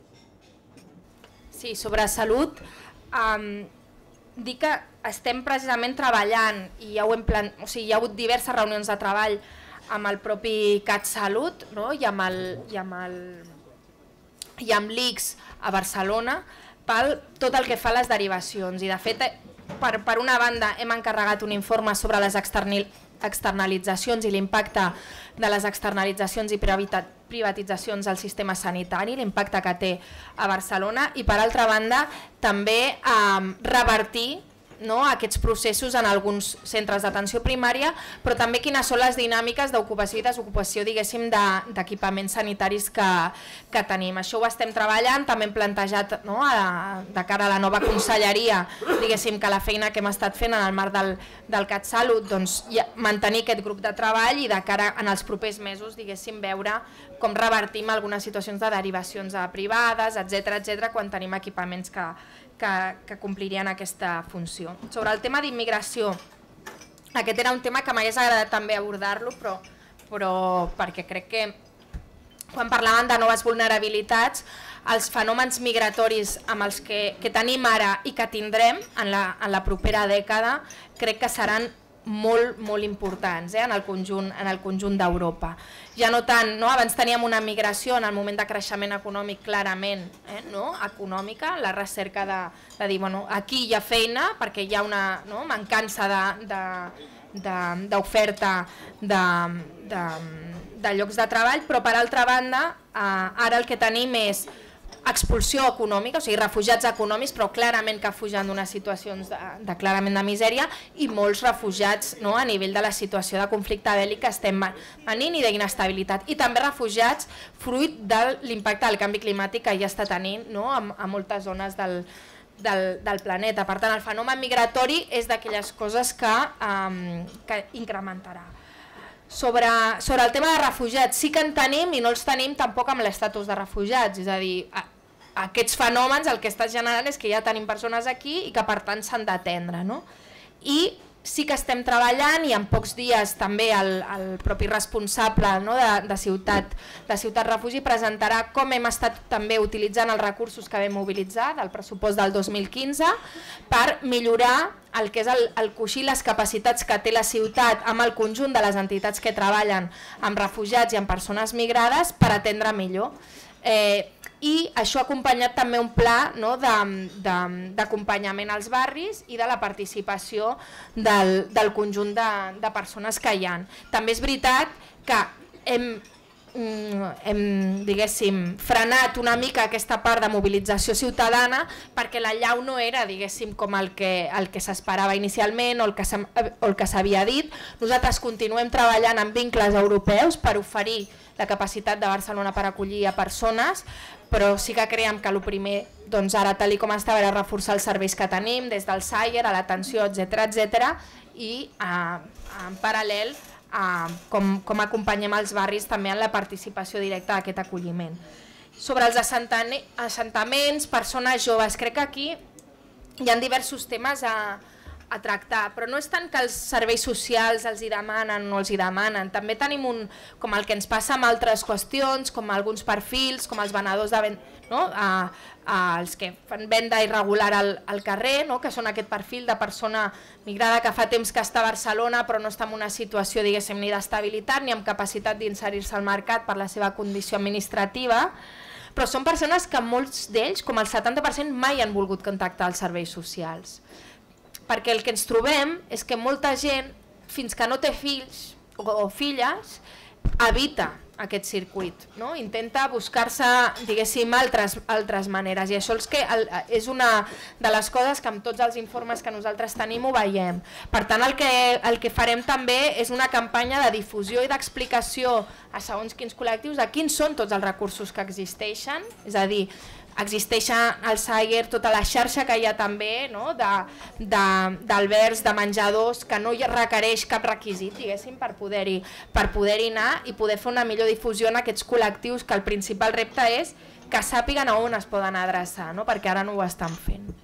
Sí, sobre salut, um, dir que estem precisament treballant i ja ho hem plan... o sigui, hi ha hagut diverses reunions de treball amb el propi CatSalut, no? i amb el, i amb el, i amb l'I C S a Barcelona per tot el que fa a les derivacions. I de fet, per, per una banda, hem encarregat un informe sobre les externalitzacions i l'impacte de les externalitzacions i privatitzacions al sistema sanitari, l'impacte que té a Barcelona, i per altra banda també eh, revertir no, aquests processos en alguns centres d'atenció primària, però també quines són les dinàmiques d'ocupació i desocupació, diguéssim, d'equipaments sanitaris que, que tenim. Això ho estem treballant, també hem plantejat no, a, de cara a la nova conselleria, diguéssim, que la feina que hem estat fent en el marc del, del CatSalut, doncs, mantenir aquest grup de treball i de cara en els propers mesos, diguéssim, veure com revertim algunes situacions de derivacions a privades, etcètera, etcètera, quan tenim equipaments que Que, que complirien aquesta funció. Sobre el tema d'immigració, aquest era un tema que m'hagués agradat també abordar-lo, però, però perquè crec que quan parlaven de noves vulnerabilitats, els fenòmens migratoris amb els que, que tenim ara i que tindrem en la, en la propera dècada, crec que seran molt, molt importants eh, en el conjunt, en el conjunt d'Europa. Ja no tant, no? Abans teníem una migració en el moment de creixement econòmic clarament eh, no? econòmica, la recerca de, de dir, bueno, aquí hi ha feina perquè hi ha una no? mancança d'oferta de, de, de, de, de llocs de treball, però per altra banda eh, ara el que tenim és expulsió econòmica, o sigui, refugiats econòmics, però clarament que fugen d'unes situacions de, de clarament de misèria, i molts refugiats no, a nivell de la situació de conflicte bèl·lic que estem venint i d'inestabilitat, i també refugiats fruit de l'impacte del canvi climàtic que ja està tenint no, a, a moltes zones del, del, del planeta. Per tant, el fenomen migratori és d'aquelles coses que, um, que incrementarà. Sobre, sobre el tema de refugiats, sí que en tenim i no els tenim tampoc amb l'estatus de refugiats, és a dir, a, aquests fenòmens el que està generant és que ja tenim persones aquí i que per tant s'han d'atendre. No? I sí que estem treballant i en pocs dies també el, el propi responsable no, de, de, ciutat, de Ciutat Refugi presentarà com hem estat també utilitzant els recursos que vam mobilitzar del pressupost del dos mil quinze per millorar el que és el, el coixí, les capacitats que té la ciutat amb el conjunt de les entitats que treballen amb refugiats i amb persones migrades per atendre millor. Eh, I això ha acompanyat també un pla no, d'acompanyament als barris i de la participació del, del conjunt de, de persones que hi ha. També és veritat que hem, hem diguéssim, frenat una mica aquesta part de mobilització ciutadana perquè la llau no era diguéssim, com el que, el que s'esperava inicialment o el que s'havia dit. Nosaltres continuem treballant amb vincles europeus per oferir la capacitat de Barcelona per acollir a persones, però sí que creiem que el primer, doncs ara tal com estava, era reforçar els serveis que tenim, des del S A I E R, a l'atenció, etcètera, etcètera, i eh, en paral·lel eh, com, com acompanyem els barris també en la participació directa d'aquest acolliment. Sobre els assentaments, persones joves, crec que aquí hi ha diversos temes a, a tractar, però no és tant que els serveis socials els hi demanen o no els hi demanen, també tenim un, com el que ens passa amb altres qüestions, com alguns perfils, com els venedors de venda, no? a, a, els que fan venda irregular al, al carrer, no? Que són aquest perfil de persona migrada que fa temps que està a Barcelona però no està en una situació diguéssim ni d'estabilitat ni amb capacitat d'inserir-se al mercat per la seva condició administrativa, però són persones que molts d'ells, com el setanta per cent, mai han volgut contactar els serveis socials. Perquè el que ens trobem és que molta gent, fins que no té fills o filles, evita aquest circuit, no? Intenta buscar-se, diguéssim, altres, altres maneres, i això és, que el, és una de les coses que amb tots els informes que nosaltres tenim ho veiem. Per tant, el que, el que farem també és una campanya de difusió i d'explicació a segons quins col·lectius de quins són tots els recursos que existeixen, és a dir, existeixen al Saiger tota la xarxa que hi ha també, no? d'albergs, de, de menjadors, que no requereix cap requisit, diguéssim, per poder-hi per poder-hi anar i poder fer una millor difusió en aquests col·lectius, que el principal repte és que sàpiguen a on es poden adreçar, no? Perquè ara no ho estan fent.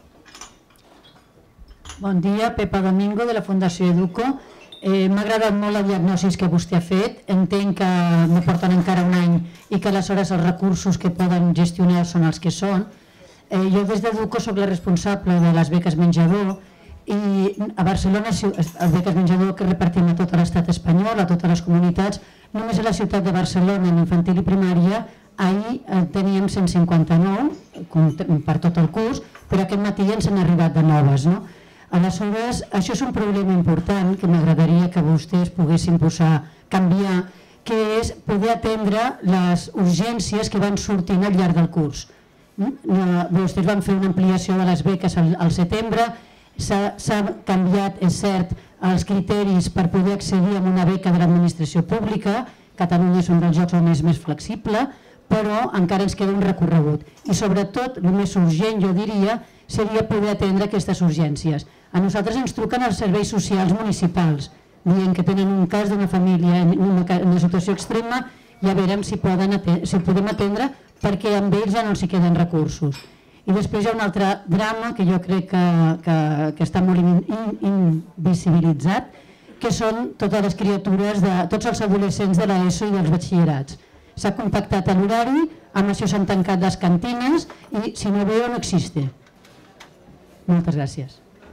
Bon dia, Pepa Domingo, de la Fundació Educo. Eh, M'ha agradat molt la diagnosi que vostè ha fet, entenc que no porten encara un any i que aleshores els recursos que poden gestionar són els que són. Eh, jo des d'Educo soc la responsable de les beques menjador i a Barcelona, les beques menjador que repartim a tot l'estat espanyol, a totes les comunitats, només a la ciutat de Barcelona, en infantil i primària, ahir teníem cent cinquanta-nou per tot el curs, però aquest matí ja ens han arribat de noves, no? Aleshores, això és un problema important que m'agradaria que vostès poguessin posar, canviar, que és poder atendre les urgències que van sortint al llarg del curs. Vostès van fer una ampliació de les beques al setembre, s'ha canviat, és cert, els criteris per poder accedir a una beca de l'administració pública. Catalunya és un dels llocs on és més flexible, però encara ens queda un recorregut. I sobretot, el més urgent, jo diria, seria poder atendre aquestes urgències. A nosaltres ens truquen els serveis socials municipals, dient que tenen un cas d'una família en una situació extrema i a veure si ho podem atendre perquè amb ells ja no els hi queden recursos. I després hi ha un altre drama que jo crec que està molt invisibilitzat, que són totes les criatures, tots els adolescents de l'ESO i dels batxillerats. S'ha compactat l'horari, amb això s'han tancat les cantines i si no veo no existe. Moltes gràcies.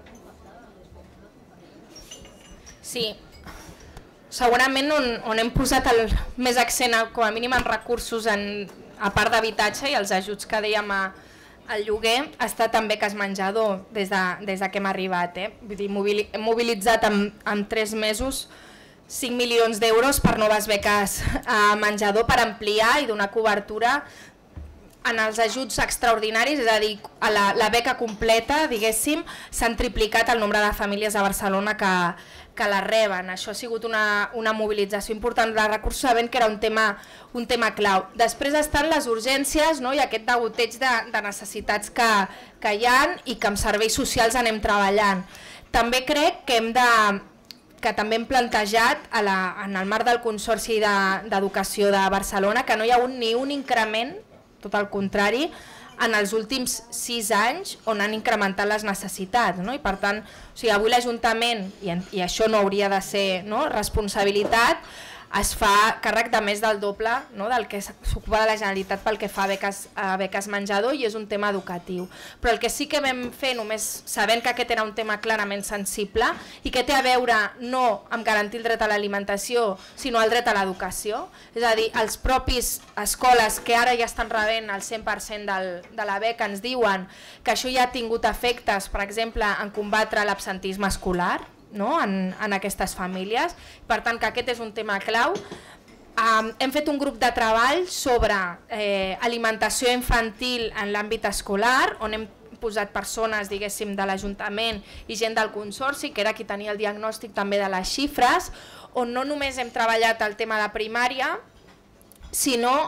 Sí, segurament on hem posat el més accent, com a mínim en recursos, a part d'habitatge i els ajuts que dèiem al lloguer, ha estat també beques menjador des que hem arribat. Hem mobilitzat en tres mesos cinc milions d'euros per noves beques menjador per ampliar i donar cobertura en els ajuts extraordinaris, és a dir, a la beca completa, diguéssim, s'han triplicat el nombre de famílies a Barcelona que la reben. Això ha sigut una mobilització important de recursos, sabent que era un tema clau. Després estan les urgències i aquest degoteig de necessitats que hi ha i que amb serveis socials anem treballant. També crec que hem de que també hem plantejat en el marc del Consorci d'Educació de Barcelona que no hi ha hagut ni un increment, tot el contrari, en els últims sis anys on han incrementat les necessitats. I per tant, avui l'Ajuntament, i això no hauria de ser responsabilitat, es fa càrrec de més del doble del que s'ocupa de la Generalitat pel que fa a beques menjador i és un tema educatiu. Però el que sí que vam fer, només sabent que aquest era un tema clarament sensible i que té a veure no amb garantir el dret a l'alimentació, sinó el dret a l'educació, és a dir, els propis escoles que ara ja estan rebent el cent per cent de la beca ens diuen que això ja ha tingut efectes, per exemple, en combatre l'absentisme escolar, en aquestes famílies, per tant que aquest és un tema clau. Hem fet un grup de treball sobre alimentació infantil en l'àmbit escolar, on hem posat persones, diguéssim, de l'Ajuntament i gent del Consorci, que era qui tenia el diagnòstic també de les xifres, on no només hem treballat el tema de primària, sinó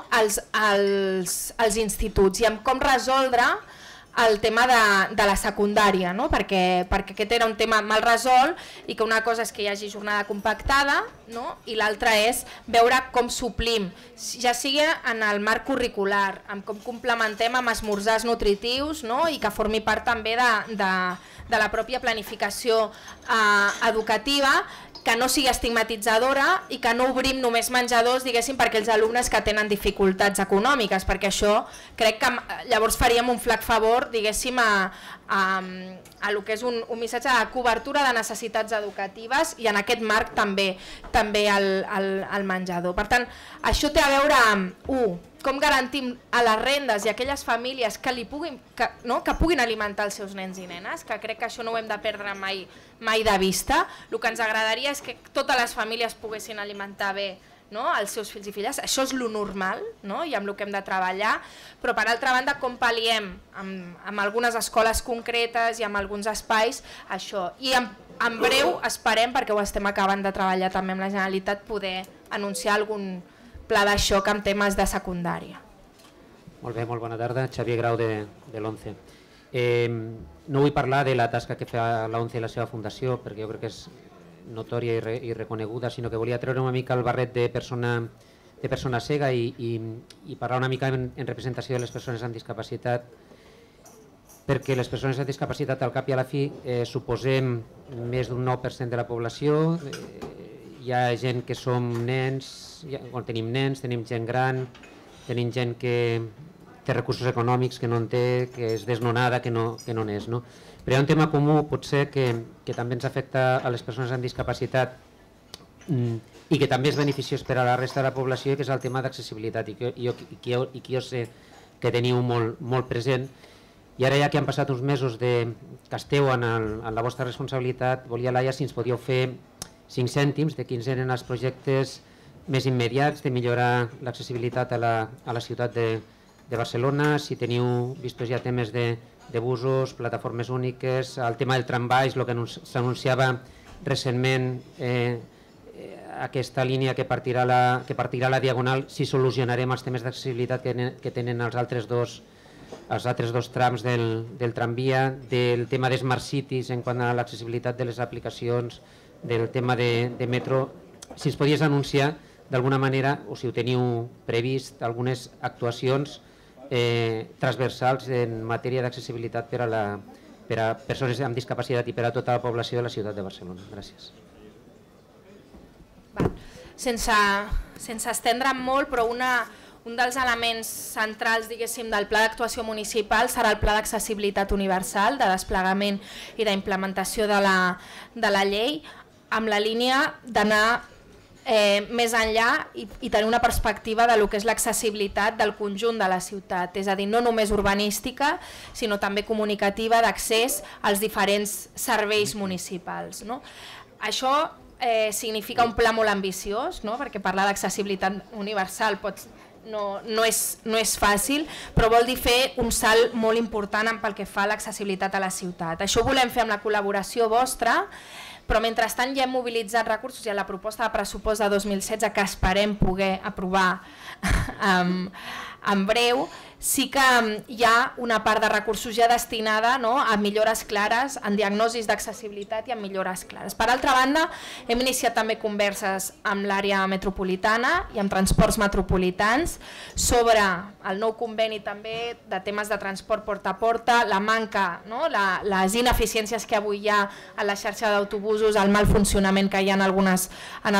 els instituts i amb com resoldre el tema de la secundària, perquè aquest era un tema mal resolt i que una cosa és que hi hagi jornada compactada i l'altra és veure com suplim, ja sigui en el marc curricular, amb com complementem amb esmorzars nutritius i que formi part també de la pròpia planificació educativa, que no sigui estigmatitzadora i que no obrim només menjadors, diguéssim, per aquells alumnes que tenen dificultats econòmiques, perquè això crec que llavors faríem un flac favor, diguéssim, a el que és un missatge de cobertura de necessitats educatives i en aquest marc també el menjador. Per tant, això té a veure amb, u, com garantim a les rendes i a aquelles famílies que puguin alimentar els seus nens i nenes, que crec que això no ho hem de perdre mai de vista. El que ens agradaria és que totes les famílies poguessin alimentar bé els seus fills i filles. Això és lo normal i amb el que hem de treballar, però per altra banda com pal·liem amb algunes escoles concretes i amb alguns espais això. I en breu esperem, perquè ho estem acabant de treballar també amb la Generalitat, poder anunciar algun pla de xoc en temes de secundària. Molt bé, molt bona tarda. Xavier Grau de l'ONCE. No vull parlar de la tasca que fa l'ONCE i la seva fundació, perquè jo crec que és notòria i reconeguda, sinó que volia treure una mica el barret de persona cega i parlar una mica en representació de les persones amb discapacitat, perquè les persones amb discapacitat al cap i a la fi suposem més d'un nou per cent de la població. Hi ha gent que som nens, tenim nens, tenim gent gran, tenim gent que té recursos econòmics que no en té, que és desnonada, que no n'és. Però hi ha un tema comú, potser, que també ens afecta a les persones amb discapacitat i que també és beneficiós per a la resta de la població, que és el tema d'accessibilitat, i que jo sé que teniu molt present. I ara ja que han passat uns mesos que esteu en la vostra responsabilitat, volia, Laia, si ens podíeu fer cinc cèntims de quins eren els projectes més immediats de millorar l'accessibilitat a la ciutat de Barcelona, si teniu vistos ja temes de busos, plataformes úniques, el tema del trambaix, el que s'anunciava recentment, aquesta línia que partirà la Diagonal, si solucionarem els temes d'accessibilitat que tenen els altres dos trams del tramvia, del tema de Smart Cities en quant a l'accessibilitat de les aplicacions, del tema de metro, si ens podies anunciar d'alguna manera, o si ho teniu previst, algunes actuacions transversals en matèria d'accessibilitat per a persones amb discapacitat i per a tota la població de la ciutat de Barcelona. Gràcies. Sense estendre'm molt, però un dels elements centrals del pla d'actuació municipal serà el pla d'accessibilitat universal, de desplegament i d'implementació de la llei, amb la línia d'anar més enllà i tenir una perspectiva del que és l'accessibilitat del conjunt de la ciutat, és a dir, no només urbanística, sinó també comunicativa d'accés als diferents serveis municipals. Això significa un pla molt ambiciós, perquè parlar d'accessibilitat universal no és fàcil, però vol dir fer un salt molt important pel que fa a l'accessibilitat a la ciutat. Això ho volem fer amb la col·laboració vostra, però mentrestant ja hem mobilitzat recursos i a la proposta de pressupost de dos mil setze, que esperem poder aprovar en breu, sí que hi ha una part de recursos ja destinada a millores clares, en diagnosis d'accessibilitat i en millores clares. Per altra banda, hem iniciat també converses amb l'àrea metropolitana i amb transports metropolitans sobre el nou conveni també de temes de transport porta a porta, la manca, les ineficiències que avui hi ha a la xarxa d'autobusos, el mal funcionament que hi ha en algunes,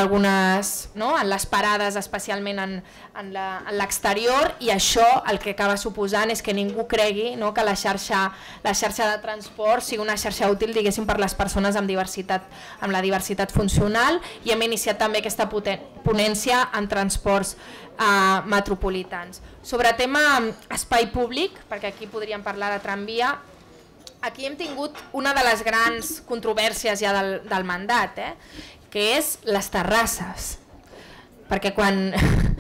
en les parades, especialment en l'exterior, i això el que acaba suposant és que ningú cregui que la xarxa de transport sigui una xarxa útil, diguéssim, per les persones amb la diversitat funcional, i hem iniciat també aquesta ponència en transports metropolitans. Sobre tema espai públic, perquè aquí podríem parlar de tramvia, aquí hem tingut una de les grans controvèrsies ja del mandat, que és les terrasses, perquè quan...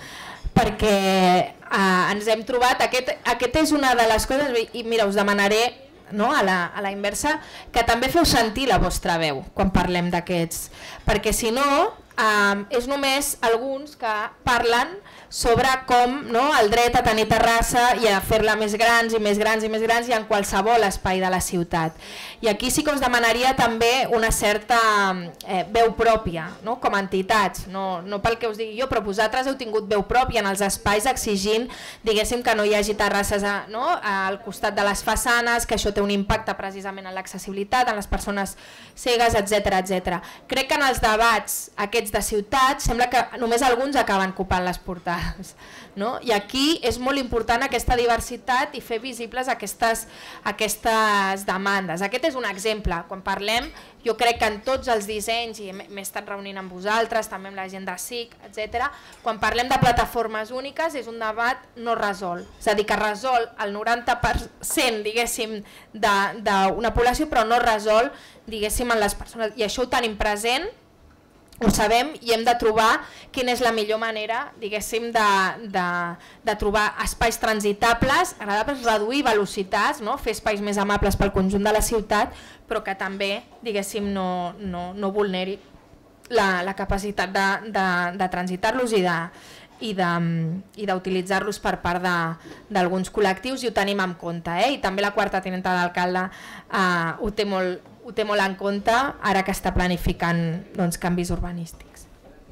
perquè ens hem trobat, aquest és una de les coses, i mira, us demanaré a la inversa que també feu sentir la vostra veu quan parlem d'aquests, perquè si no és només alguns que parlen sobre com el dret a tenir terrassa i a fer-la més grans i més grans i més grans i en qualsevol espai de la ciutat. I aquí sí que us demanaria també una certa veu pròpia, com a entitats, no pel que us digui jo, però vosaltres heu tingut veu pròpia en els espais exigint, diguéssim, que no hi hagi terrasses al costat de les façanes, que això té un impacte precisament en l'accessibilitat, en les persones cegues, etcètera. Crec que en els debats aquests de ciutat sembla que només alguns acaben ocupant les portades. I aquí és molt important aquesta diversitat i fer visibles aquestes demandes. Aquest és un exemple. Quan parlem, jo crec que en tots els dissenys, i m'he estat reunint amb vosaltres, també amb la gent de S I C, etcètera, quan parlem de plataformes úniques és un debat no resolt. És a dir, que resol el noranta per cent, diguéssim, d'una població, però no resol, diguéssim, en les persones. I això ho tenim present ho sabem i hem de trobar quina és la millor manera, diguéssim, de, de, de trobar espais transitables, agradables, reduir velocitats, no? Fer espais més amables pel conjunt de la ciutat, però que també, diguéssim, no, no, no vulneri la, la capacitat de, de, de transitar-los i de i d'utilitzar-los per part d'alguns col·lectius, i ho tenim en compte, eh? I també la quarta tinenta d'alcalde eh, ho, té molt, ho té molt en compte ara que està planificant doncs, canvis urbanístics.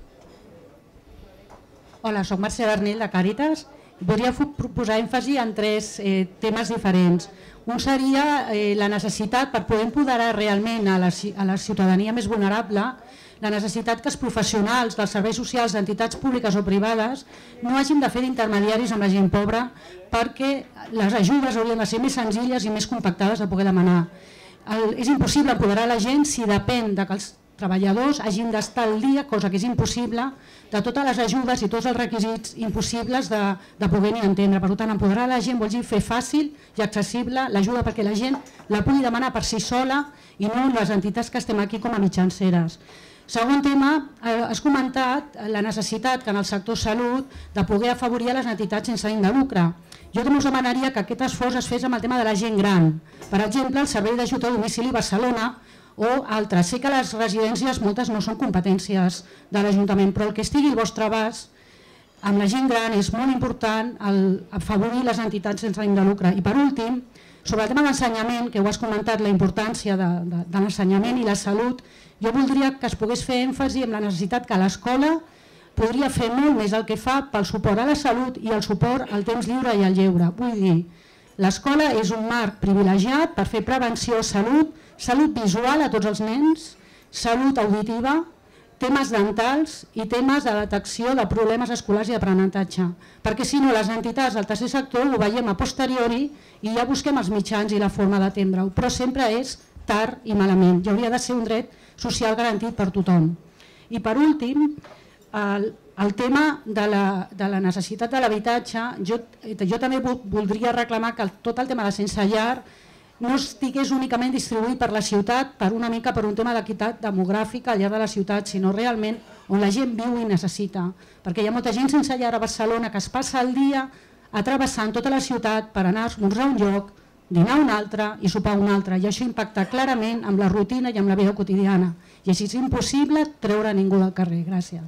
Hola, soc Mercè Bernil de Càritas. Podria proposar èmfasi en tres eh, temes diferents. Un seria eh, la necessitat per poder empoderar realment a la, a la ciutadania més vulnerable, la necessitat que els professionals dels serveis socials d'entitats públiques o privades no hagin de fer d'intermediaris amb la gent pobra, perquè les ajudes haurien de ser més senzilles i més compactades de poder demanar. El, és impossible empoderar la gent si depèn de que els treballadors hagin d'estar al dia, cosa que és impossible, de totes les ajudes i tots els requisits impossibles de, de poder-hi entendre. Per tant, empoderar la gent vol dir fer fàcil i accessible l'ajuda perquè la gent la pugui demanar per si sola i no les entitats que estem aquí com a mitjanceres. Segon tema, eh, has comentat la necessitat que en el sector salut de poder afavorir les entitats sense ànim de lucre. Jo també us demanaria que aquest esforç es fes amb el tema de la gent gran. Per exemple, el Servei d'Ajut a Domicili Barcelona o altres. Sé que les residències moltes no són competències de l'Ajuntament, però el que estigui al vostre abast amb la gent gran és molt important el afavorir les entitats sense ànim de lucre. I per últim, sobre el tema d'ensenyament, que ho has comentat, la importància de, de, de l'ensenyament i la salut, jo voldria que es pogués fer èmfasi en la necessitat que l'escola podria fer molt més el que fa pel suport a la salut i el suport al temps lliure i al lleure. Vull dir, l'escola és un marc privilegiat per fer prevenció, salut, salut visual a tots els nens, salut auditiva, temes dentals i temes de detecció de problemes escolars i d'aprenentatge. Perquè si no, les entitats del tercer sector ho veiem a posteriori i ja busquem els mitjans i la forma d'atendre-ho, però sempre és tard i malament. I hauria de ser un dret social garantit per tothom. I per últim, el, el tema de la, de la necessitat de l'habitatge, jo, jo també voldria reclamar que tot el tema de sense llar no estigués únicament distribuït per la ciutat per una mica per un tema d'equitat demogràfica al llarg de la ciutat, sinó realment on la gent viu i necessita. Perquè hi ha molta gent sense llar a Barcelona que es passa el dia atrevessant tota la ciutat per anar a esmorzar a un lloc, dinar un altre i sopar un altre, i això impacta clarament amb la rutina i amb la vida quotidiana, i així és impossible treure ningú del carrer. Gràcies.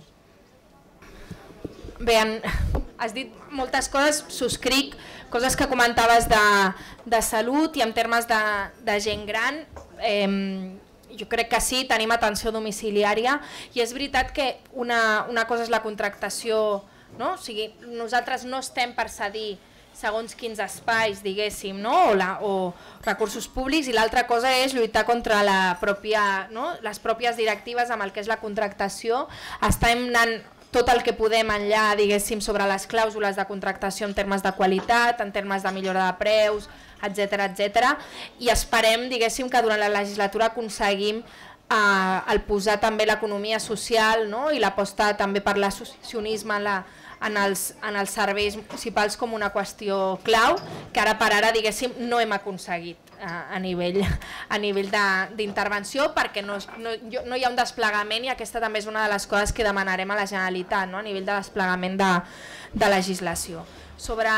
Bé, has dit moltes coses, subscric coses que comentaves de, de salut i en termes de, de gent gran. Eh, jo crec que sí, tenim atenció domiciliària i és veritat que una, una cosa és la contractació, no? O sigui, nosaltres no estem per cedir segons quins espais, diguéssim, no? o, la, o recursos públics, i l'altra cosa és lluitar contra la pròpia, no? les pròpies directives amb el que és la contractació. Estem anant tot el que podem enllà, diguéssim, sobre les clàusules de contractació en termes de qualitat, en termes de millora de preus, etcètera, etcètera, i esperem, diguéssim, que durant la legislatura aconseguim eh, el posar també l'economia social, no? i l'aposta també per l'associacionisme en la En els, en els serveis municipals com una qüestió clau, que ara per ara, diguéssim, no hem aconseguit a, a nivell, a nivell d'intervenció, perquè no, no, no hi ha un desplegament, i aquesta també és una de les coses que demanarem a la Generalitat, no? a nivell de desplegament de, de legislació. Sobre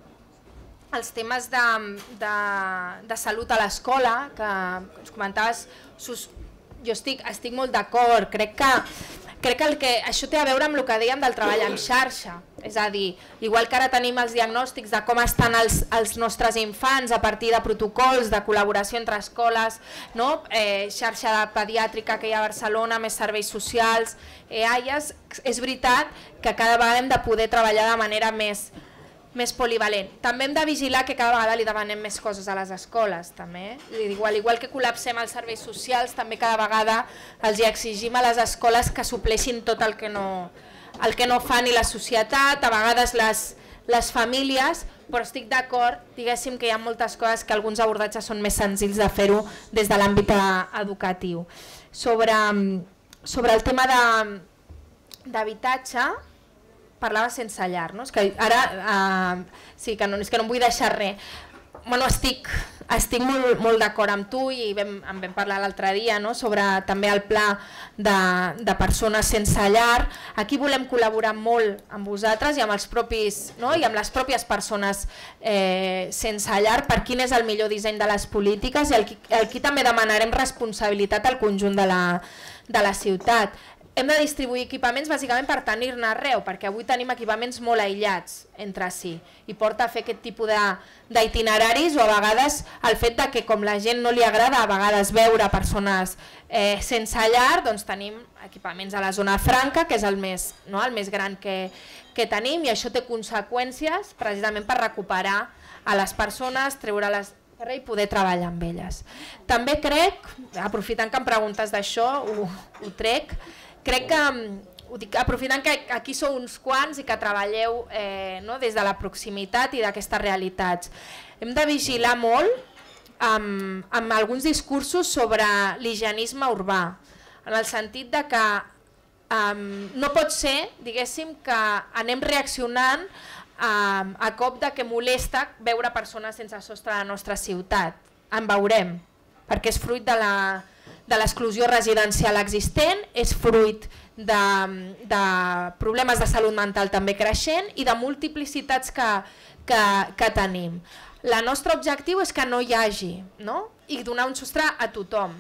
els temes de, de, de salut a l'escola, que ens comentaves, sus, jo estic, estic molt d'acord, crec que Crec que, el que això té a veure amb el que dèiem del treball en xarxa, és a dir, igual que ara tenim els diagnòstics de com estan els, els nostres infants a partir de protocols de col·laboració entre escoles, no? eh, xarxa de pediàtrica que hi ha a Barcelona, més serveis socials, E A I Es, és veritat que cada vegada hem de poder treballar de manera més, més polivalent. També hem de vigilar que cada vegada li demanem més coses a les escoles, també. Igual, igual que col·lapsem els serveis socials, també cada vegada els hi exigim a les escoles que supleixin tot el que no, el que no fa ni la societat, a vegades les, les famílies, però estic d'acord, diguéssim que hi ha moltes coses que alguns abordatges són més senzills de fer-ho des de l'àmbit educatiu. Sobre, sobre el tema d'habitatge, parlava sense llar, no? És que ara, eh, sí, que no, és que no em vull deixar res. bueno, estic, estic molt, molt d'acord amb tu i vam, en vam parlar l'altre dia, no? Sobre també el pla de, de persones sense llar. Aquí volem col·laborar molt amb vosaltres i amb, els propis, no? I amb les pròpies persones eh, sense llar per quin és el millor disseny de les polítiques i aquí, aquí també demanarem responsabilitat al conjunt de la, de la ciutat. Hem de distribuir equipaments bàsicament per tenir-ne arreu, perquè avui tenim equipaments molt aïllats entre si i porta a fer aquest tipus d'itineraris o a vegades el fet de que com la gent no li agrada a vegades veure persones eh, sense llar, doncs tenim equipaments a la zona franca, que és el més, no, el més gran que, que tenim i això té conseqüències precisament per recuperar a les persones, treure-les i poder treballar amb elles. També crec, aprofitant que em preguntes d'això, ho, ho trec, crec que, ho dic, aprofitant que aquí sou uns quants i que treballeu eh, no, des de la proximitat i d'aquestes realitats, hem de vigilar molt amb, amb alguns discursos sobre l'higienisme urbà, en el sentit de que um, no pot ser, diguéssim, que anem reaccionant um, a cop de que molesta veure persones sense sostre a la nostra ciutat. En veurem, perquè és fruit de la de l'exclusió residencial existent, és fruit de, de problemes de salut mental també creixent i de multiplicitats que, que, que tenim. El nostre objectiu és que no hi hagi, no? I donar un sostre a tothom.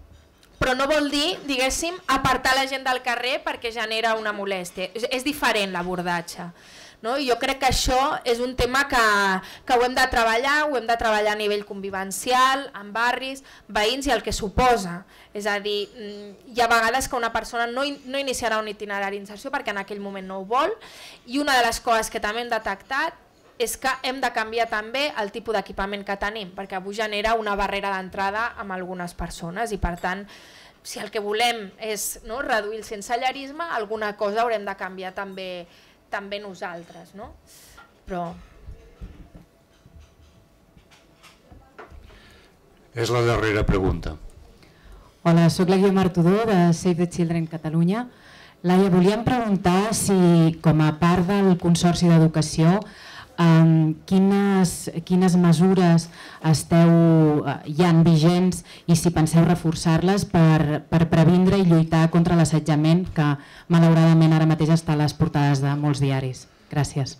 Però no vol dir, diguéssim, apartar la gent del carrer perquè genera una molèstia. És, és diferent l'abordatge. No? Jo crec que això és un tema que, que ho hem de treballar, ho hem de treballar a nivell convivencial, en barris, veïns i el que suposa. És a dir, hi ha vegades que una persona no, no iniciarà un itinerari d'inserció perquè en aquell moment no ho vol i una de les coses que també hem detectat és que hem de canviar també el tipus d'equipament que tenim perquè avui genera una barrera d'entrada amb algunes persones i per tant si el que volem és no, reduir el sensellarisme, alguna cosa haurem de canviar també també nosaltres, no? Però... És la darrera pregunta. Hola, soc la Guiomar Tudó de Save the Children Catalunya. Laia, volíem preguntar si com a part del Consorci d'Educació um, quines, quines mesures esteu uh, ja en vigents i si penseu reforçar-les per, per previndre i lluitar contra l'assetjament que malauradament ara mateix està a les portades de molts diaris. Gràcies.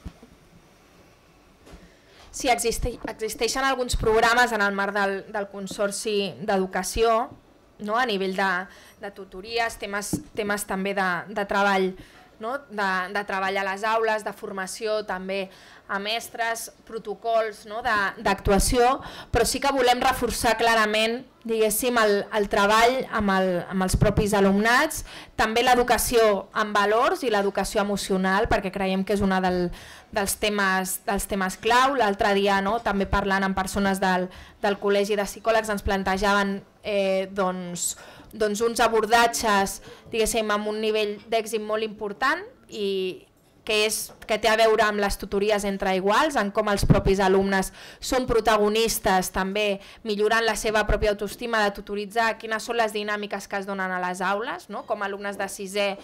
Sí, existeix, existeixen alguns programes en el marc del, del Consorci d'Educació, no? A nivell de, de tutories, temes, temes també de, de treball, no? de, de treball a les aules, de formació també a mestres, protocols no? d'actuació, però sí que volem reforçar clarament diguéssim, el, el treball amb, el, amb els propis alumnats, també l'educació en valors i l'educació emocional, perquè creiem que és una del, dels, temes, dels temes clau. L'altre dia, no? també parlant amb persones del, del Col·legi de Psicòlegs, ens plantejaven eh, doncs, doncs uns abordatges diguéssim, amb un nivell d'èxit molt important i que, és, que té a veure amb les tutories entre iguals, en com els propis alumnes són protagonistes també millorant la seva pròpia autoestima, de tutoritzar quines són les dinàmiques que es donen a les aules, no? Com alumnes de sisè eh,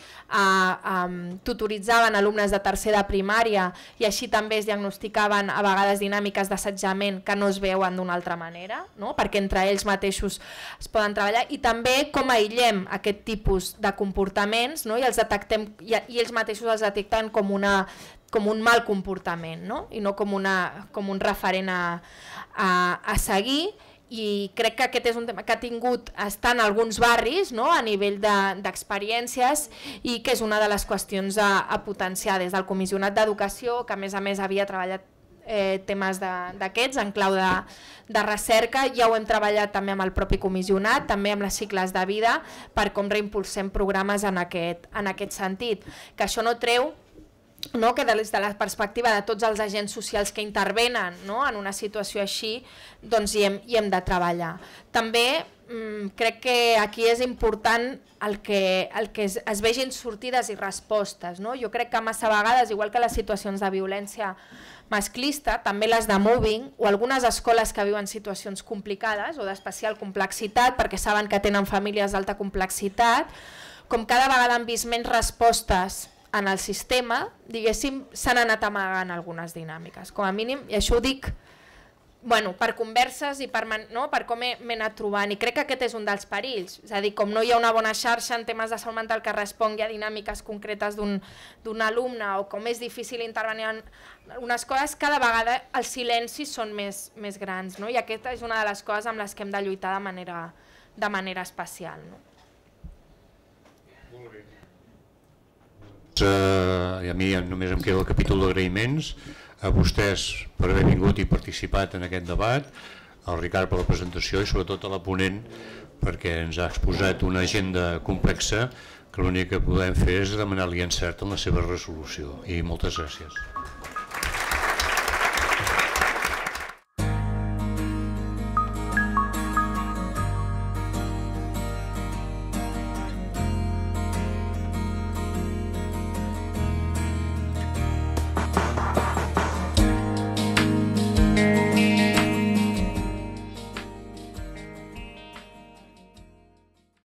eh, tutoritzaven alumnes de tercer de primària i així també es diagnosticaven a vegades dinàmiques d'assetjament que no es veuen d'una altra manera, no? Perquè entre ells mateixos es poden treballar i també com aïllem aquest tipus de comportaments no? I els detectem i, i ells mateixos els detecten com una com un mal comportament, no? I no com, una, com un referent a, a, a seguir, i crec que aquest és un tema que ha tingut estar en alguns barris no? A nivell d'experiències de, i que és una de les qüestions a, a potenciar des del Comissionat d'Educació, que a més a més havia treballat eh, temes d'aquests en clau de, de recerca, ja ho hem treballat també amb el propi comissionat, també amb les cicles de vida, per com reimpulsem programes en aquest, en aquest sentit, que això no treu no, que des de la perspectiva de tots els agents socials que intervenen no, en una situació així, doncs hi hem, hi hem de treballar. També mmm, crec que aquí és important el que, el que es, es vegin sortides i respostes. No? Jo crec que massa vegades, igual que les situacions de violència masclista, també les de mobbing o algunes escoles que viuen situacions complicades o d'especial complexitat perquè saben que tenen famílies d'alta complexitat, com cada vegada han vist menys respostes en el sistema, diguéssim, s'han anat amagant algunes dinàmiques. Com a mínim, i això ho dic bueno, per converses i per, no, per com m'he anat trobant, i crec que aquest és un dels perills, és a dir, com no hi ha una bona xarxa en temes de salut mental que respongui a dinàmiques concretes d'un alumne o com és difícil intervenir en unes coses, cada vegada els silencis són més, més grans, no? I aquesta és una de les coses amb les que hem de lluitar de manera, de manera especial. No? Molt bé. Uh, I a mi només em queda el capítol d'agraïments a vostès per haver vingut i participat en aquest debat, al Ricard per la presentació i sobretot a la ponent perquè ens ha exposat una agenda complexa que l'únic que podem fer és demanar-li encert en la seva resolució. I moltes gràcies.